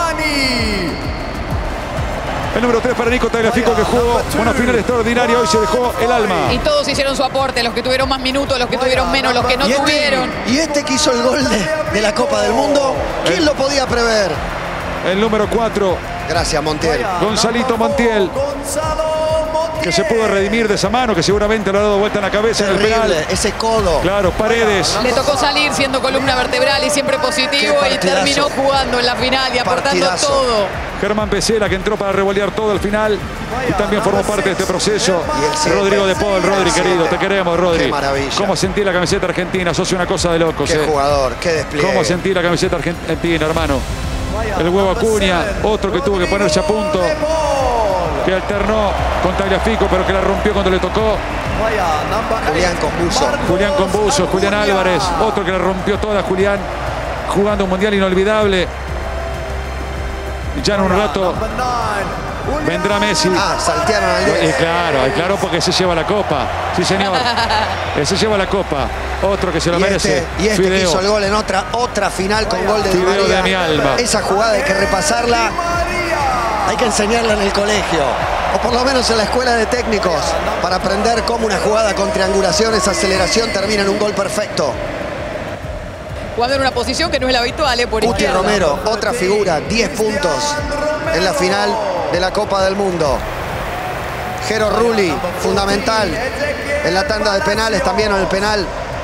S6: El número tres para Nico Tagliafico, que jugó una final extraordinaria. Hoy se dejó el alma.
S5: Y todos hicieron su aporte, los que tuvieron más minutos, los que tuvieron menos, los que no
S2: y este,
S5: tuvieron.
S2: Y este que hizo el gol de, de la Copa del Mundo, ¿quién lo podía prever?
S6: El número cuatro.
S2: Gracias, Montiel.
S6: Gonzalito Montiel, que se pudo redimir de esa mano, que seguramente lo ha dado vuelta en la cabeza.
S2: Terrible,
S6: en el penal.
S2: Ese codo.
S6: Claro, Paredes.
S5: Le tocó salir siendo columna vertebral y siempre positivo y terminó jugando en la final y aportando partidazo. todo.
S6: Germán Pesela, que entró para revolear todo al final y también formó parte de este proceso. Rodrigo de Paul, Rodri, querido, te queremos, Rodri.
S2: Qué maravilla.
S6: ¿Cómo sentí la camiseta argentina? Sos una cosa de locos.
S2: Qué
S6: eh.
S2: jugador, qué despliegue.
S6: ¿Cómo sentí la camiseta argentina, hermano? El huevo Acuña, otro que tuvo que ponerse a punto, que alternó con Tagliafico, pero que la rompió cuando le tocó.
S2: Julián Combuso.
S6: Julián Combuso, Julián Álvarez, otro que la rompió toda, Julián, jugando un mundial inolvidable. Ya en un rato vendrá Messi.
S2: Ah, saltearon al diez.
S6: Y claro, y claro, porque se lleva la copa. Sí, señor. Se lleva la copa. Otro que se lo
S2: y
S6: merece.
S2: Este, y este que hizo el gol en otra, otra final con gol de Di
S6: Fideo
S2: María.
S6: de mi alma.
S2: Esa jugada hay que repasarla. Hay que enseñarla en el colegio. O por lo menos en la escuela de técnicos. Para aprender cómo una jugada con triangulaciones, aceleración, termina en un gol perfecto.
S5: Jugando en una posición que no es la habitual, ¿eh? Por
S2: Guti
S5: izquierda.
S2: Romero, otra figura, diez puntos en la final de la Copa del Mundo. Jero Rulli, fundamental en la tanda de penales, también en el penal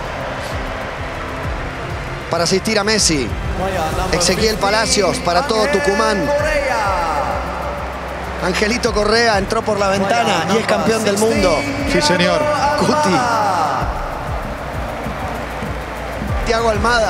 S2: para asistir a Messi. Ezequiel Palacios para todo Tucumán. Angelito Correa entró por la ventana y es campeón del mundo.
S6: Sí, señor.
S2: Guti. Thiago Almada.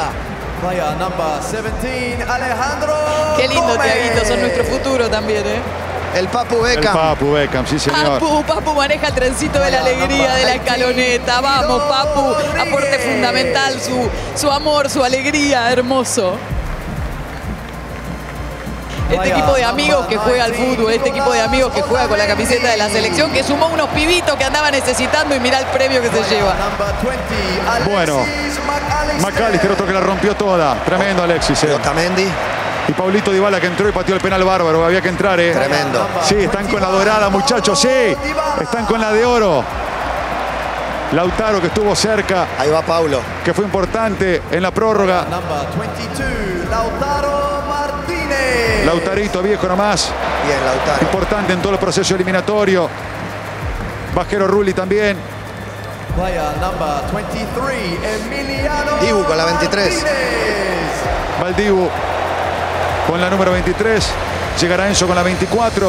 S5: Qué lindo, Thiaguito, son nuestro futuro también, ¿eh?
S2: El Papu Beckham.
S6: El Papu Beckham, sí, señor.
S5: Papu, Papu maneja el trencito de la alegría de la escaloneta. Vamos, Papu. Aporte fundamental, su, su amor, su alegría, hermoso. Este equipo de amigos que juega al fútbol, este equipo de amigos que juega con la camiseta de la selección, que sumó unos pibitos que andaba necesitando y mirá el premio que se lleva.
S6: Bueno, McAllister, otro que la rompió toda. Tremendo, Alexis. Eh.
S2: Otamendi.
S6: Y Paulito Dybala, que entró y pateó el penal bárbaro. Había que entrar, ¿eh?
S2: Tremendo.
S6: Sí, están con la dorada, muchachos. Sí, están con la de oro. Lautaro, que estuvo cerca.
S2: Ahí va Paulo.
S6: Que fue importante en la prórroga. Lautarito, viejo nomás.
S2: Bien, Lautaro.
S6: Importante en todo el proceso eliminatorio. Bajero Rulli también.
S2: Dibu con la veintitrés.
S6: Valdibu con la número veintitrés. Llegará Enzo con la veinticuatro.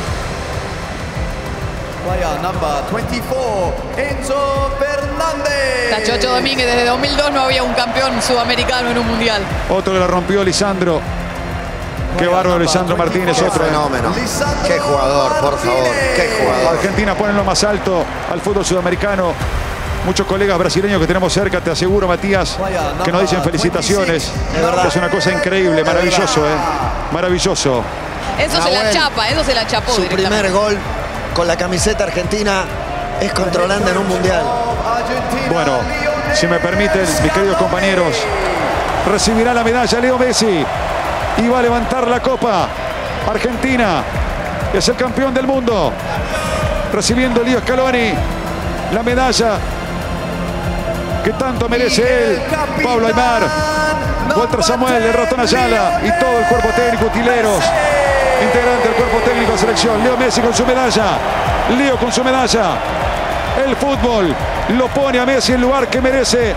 S10: Enzo Fernández.
S5: Tachocho Domínguez, desde dos mil dos no había un campeón sudamericano en un mundial.
S6: Otro que la rompió, Lisandro. Qué bárbaro, Lisandro Martínez.
S2: Qué
S6: otro
S2: fenómeno. Qué jugador, por favor. Qué jugador.
S6: Argentina pone lo más alto al fútbol sudamericano. Muchos colegas brasileños que tenemos cerca, te aseguro, Matías, que nos dicen felicitaciones.
S2: Es verdad.
S6: Es una cosa increíble, maravilloso, ¿eh? Maravilloso.
S5: Eso se la chapa, eso se la chapó
S2: Su
S5: directamente.
S2: primer gol con la camiseta argentina es contra Holanda en un mundial.
S6: Bueno, si me permiten, mis queridos compañeros, recibirá la medalla Leo Messi y va a levantar la copa. Argentina es el campeón del mundo. Recibiendo Leo Scaloni la medalla que tanto merece él, Pablo Aimar, Walter Samuel, el Ratón Ayala y todo el cuerpo técnico, utileros, integrante del cuerpo técnico de selección. Leo Messi con su medalla. Leo con su medalla. El fútbol lo pone a Messi en el lugar que merece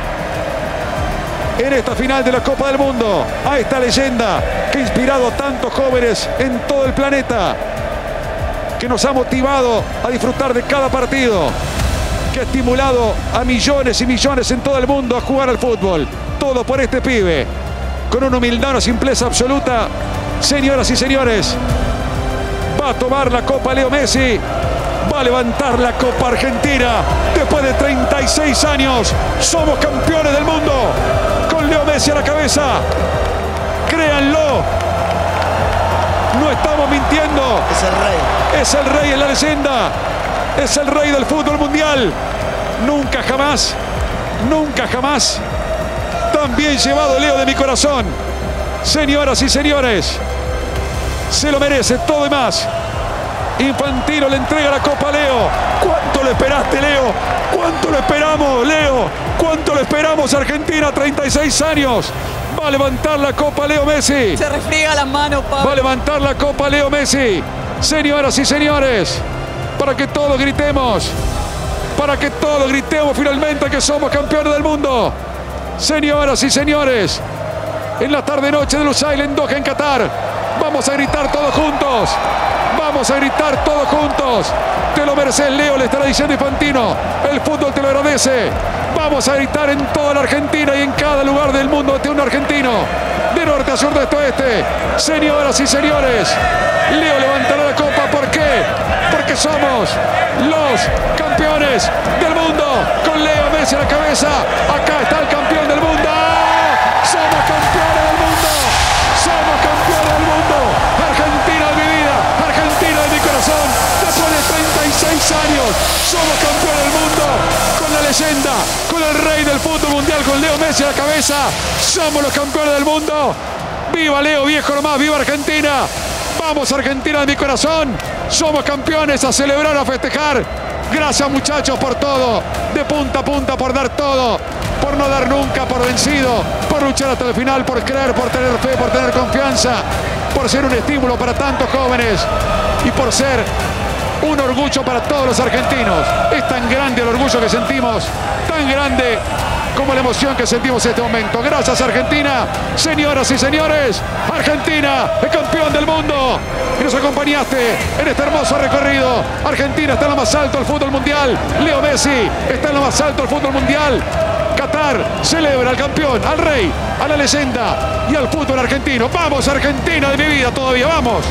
S6: en esta final de la Copa del Mundo. A esta leyenda que ha inspirado a tantos jóvenes en todo el planeta, que nos ha motivado a disfrutar de cada partido, que ha estimulado a millones y millones en todo el mundo a jugar al fútbol. Todo por este pibe, con una humildad, una simpleza absoluta. Señoras y señores, va a tomar la Copa Leo Messi, va a levantar la Copa Argentina. Después de treinta y seis años, somos campeones del mundo, con Leo Messi a la cabeza. Créanlo, no estamos mintiendo.
S2: Es el rey.
S6: Es el rey, es la leyenda. Es el rey del fútbol mundial. Nunca jamás, nunca jamás tan bien llevado Leo de mi corazón. Señoras y señores, se lo merece todo y más. Infantino le entrega la Copa a Leo. ¿Cuánto lo esperaste, Leo? ¿Cuánto lo esperamos, Leo? ¿Cuánto lo esperamos, Argentina? treinta y seis años. Va a levantar la Copa Leo Messi.
S5: Se refriega las manos, Pablo.
S6: Va a levantar la Copa Leo Messi. Señoras y señores, para que todos gritemos, para que todos gritemos finalmente que somos campeones del mundo. Señoras y señores, en la tarde-noche de Lusail en Doha, en Qatar, vamos a gritar todos juntos. Vamos a gritar todos juntos. Te lo mereces, Leo, le estará diciendo Infantino. El fútbol te lo agradece. Vamos a gritar en toda la Argentina y en cada lugar del mundo ante un argentino. De norte a sur, de este a oeste. Señoras y señores, Leo levantará la copa. ¿Por qué? Porque somos los campeones del mundo. Con Leo Messi a la cabeza. Acá está el campeón del mundo. Somos campeones del mundo. Somos campeones del mundo. Argentina de mi vida. Argentina de mi corazón. Después de treinta y seis años, somos campeones del mundo. Con la leyenda, con el rey del fútbol mundial, con Leo Messi a la cabeza. Somos los campeones del mundo. ¡Viva Leo, viejo nomás! ¡Viva Argentina! ¡Vamos, Argentina de mi corazón! Somos campeones, a celebrar, a festejar. Gracias, muchachos, por todo. De punta a punta, por dar todo. Por no dar nunca por vencido. Por luchar hasta el final, por creer, por tener fe, por tener confianza. Por ser un estímulo para tantos jóvenes. Y por ser un orgullo para todos los argentinos. Es tan grande el orgullo que sentimos. Tan grande como la emoción que sentimos en este momento. Gracias, Argentina. Señoras y señores, Argentina es campeón del mundo. Y nos acompañaste en este hermoso recorrido. Argentina está en lo más alto del fútbol mundial. Leo Messi está en lo más alto del fútbol mundial. Qatar celebra al campeón, al rey, a la leyenda y al fútbol argentino. ¡Vamos, Argentina de mi vida todavía! ¡Vamos!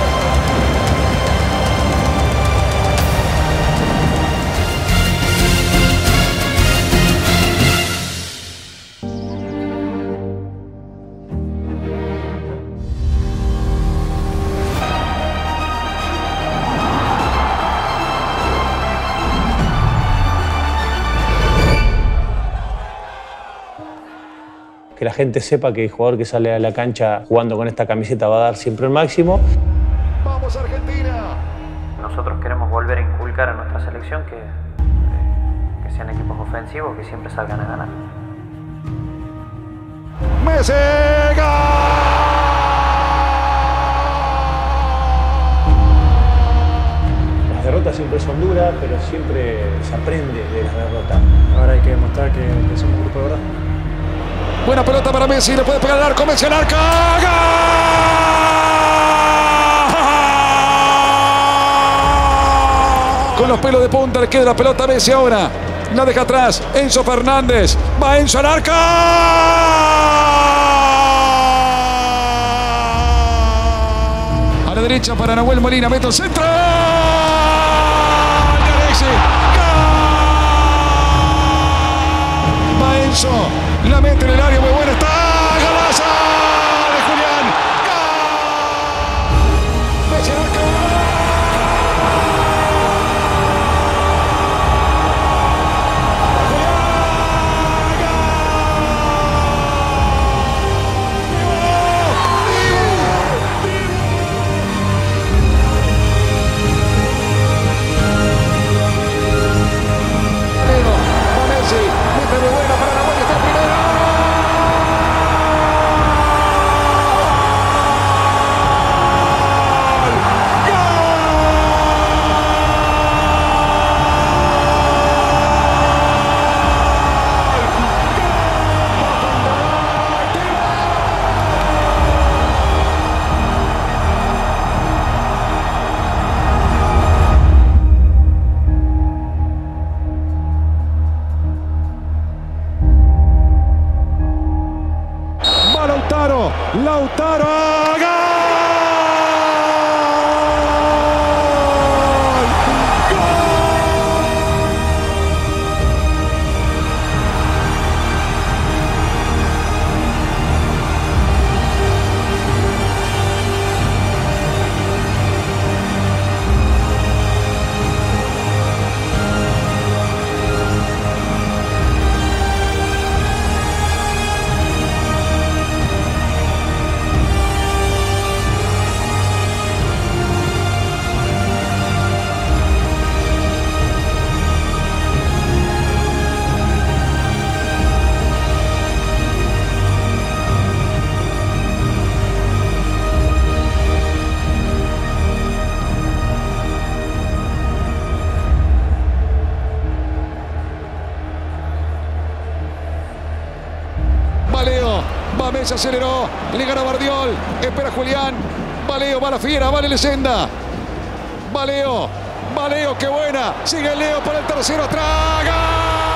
S4: Que la gente sepa que el jugador que sale a la cancha jugando con esta camiseta va a dar siempre el máximo.
S6: ¡Vamos, Argentina!
S11: Nosotros queremos volver a inculcar a nuestra selección que, que sean equipos ofensivos, que siempre salgan a ganar.
S6: ¡Messi!
S4: Las derrotas siempre son duras, pero siempre se aprende de las derrotas.
S8: Ahora hay que demostrar que, que somos un grupo de verdad.
S6: Buena pelota para Messi, le puede pegar al arco, Messi al arco. ¡Gol! Con los pelos de punta le queda la pelota a Messi ahora. La deja atrás, Enzo Fernández. Va Enzo al arco. A la derecha para Nahuel Molina, mete el centro. Va Enzo. La mete en el área, muy buena está. ¡Golazo de Julián! ¡Gol! ¡Messi al arco! Va Messi, mete muy buena para Nahuel, está el primero.
S1: vez se aceleró. Le gana Bardiol. Espera Julián. Va Leo, va la fiera, vale Lesenda. Va Leo. Va Leo, qué buena. Sigue Leo para el tercero. ¡Traga!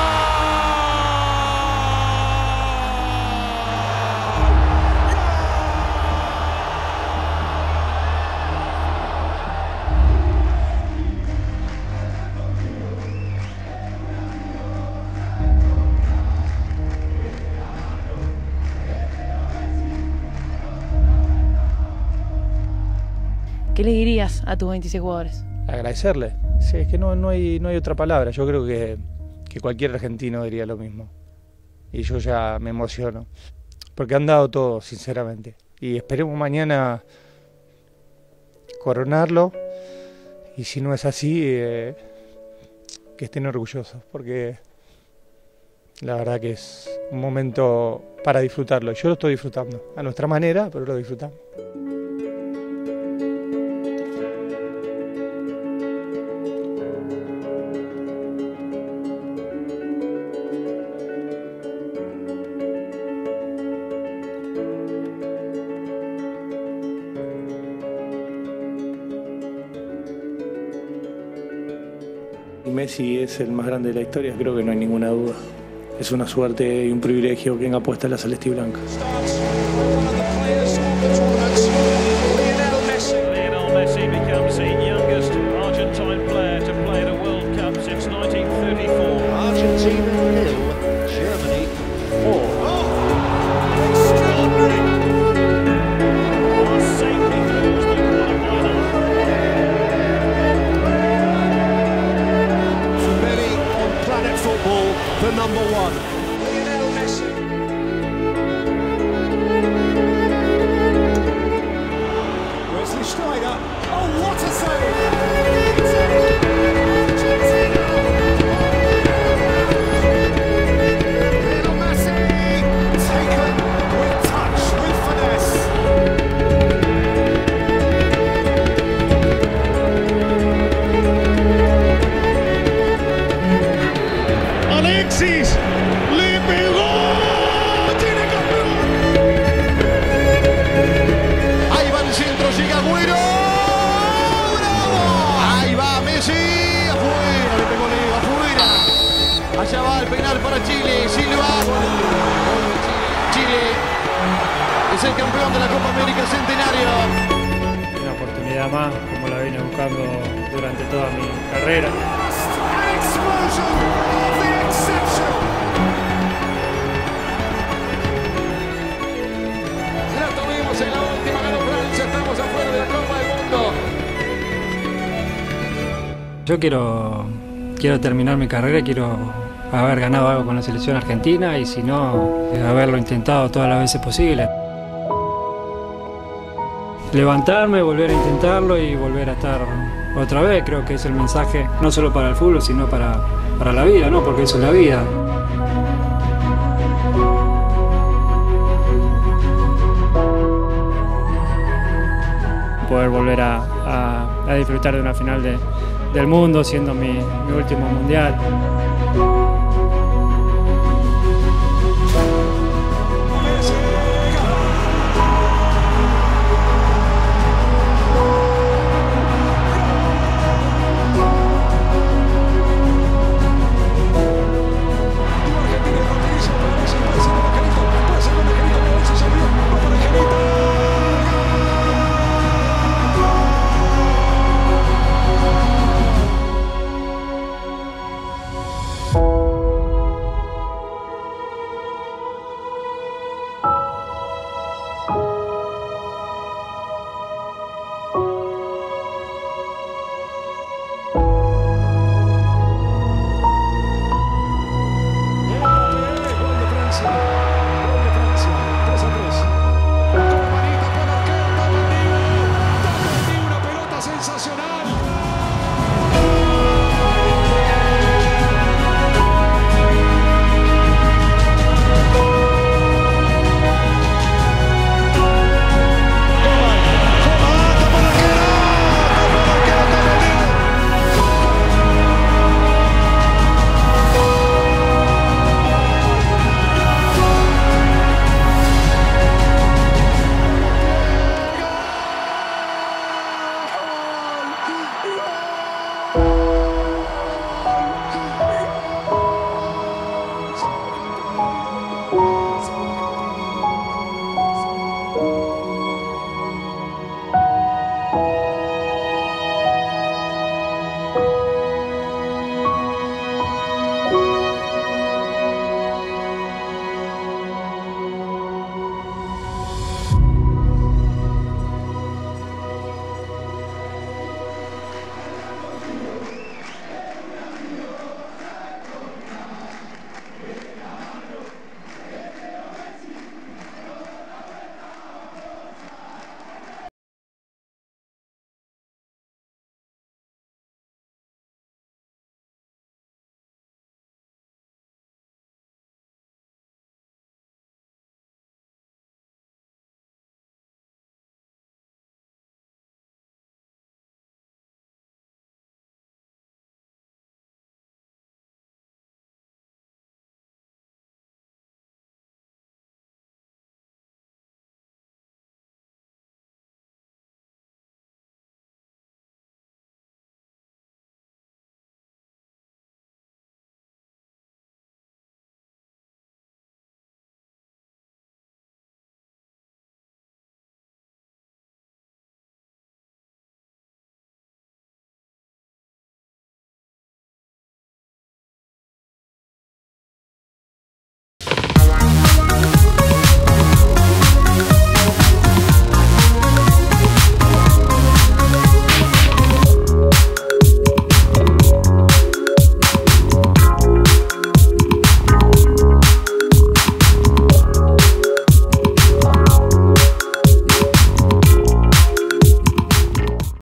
S5: ¿Qué le dirías a tus veintiséis jugadores?
S4: Agradecerle. Sí, es que no, no, hay, no hay otra palabra. Yo creo que, que cualquier argentino diría lo mismo. Y yo ya me emociono. Porque han dado todo, sinceramente. Y esperemos mañana coronarlo. Y si no es así, eh, que estén orgullosos. Porque la verdad que es un momento para disfrutarlo. Yo lo estoy disfrutando. A nuestra manera, pero lo disfrutamos. Messi es el más grande de la historia, creo que no hay ninguna duda. Es una suerte y un privilegio quien apuesta a la celeste y blanca.
S12: Lionel Messi becomes the youngest Argentine player to play the World Cup since nineteen thirty-four.
S10: Argentina nil, Germany four. The number one. Lionel Messi. Wesley Sneijder. Oh, what a save! Lionel Messi taken with touch, with finesse.
S9: Alexis le pegó. Tiene campeón.
S10: Ahí va el centro, llega Agüero. ¡Bravo! Ahí va Messi. Afuera, le pegó Leo, afuera. Allá va el penal para Chile. Silva. Chile es el campeón de la Copa América Centenario.
S8: Una oportunidad más, como la vine buscando durante toda mi carrera.
S1: La tuvimos en la última, ganó Francia, estamos afuera de la Copa del Mundo.
S13: Yo quiero, quiero terminar mi carrera, quiero haber ganado algo con la selección argentina y si no, haberlo intentado todas las veces posibles. Levantarme, volver a intentarlo y volver a estar otra vez, creo que es el mensaje no solo para el fútbol, sino para, para la vida, ¿no? Porque eso es la vida. Poder volver a, a, a disfrutar de una final de, del mundo, siendo mi, mi último mundial.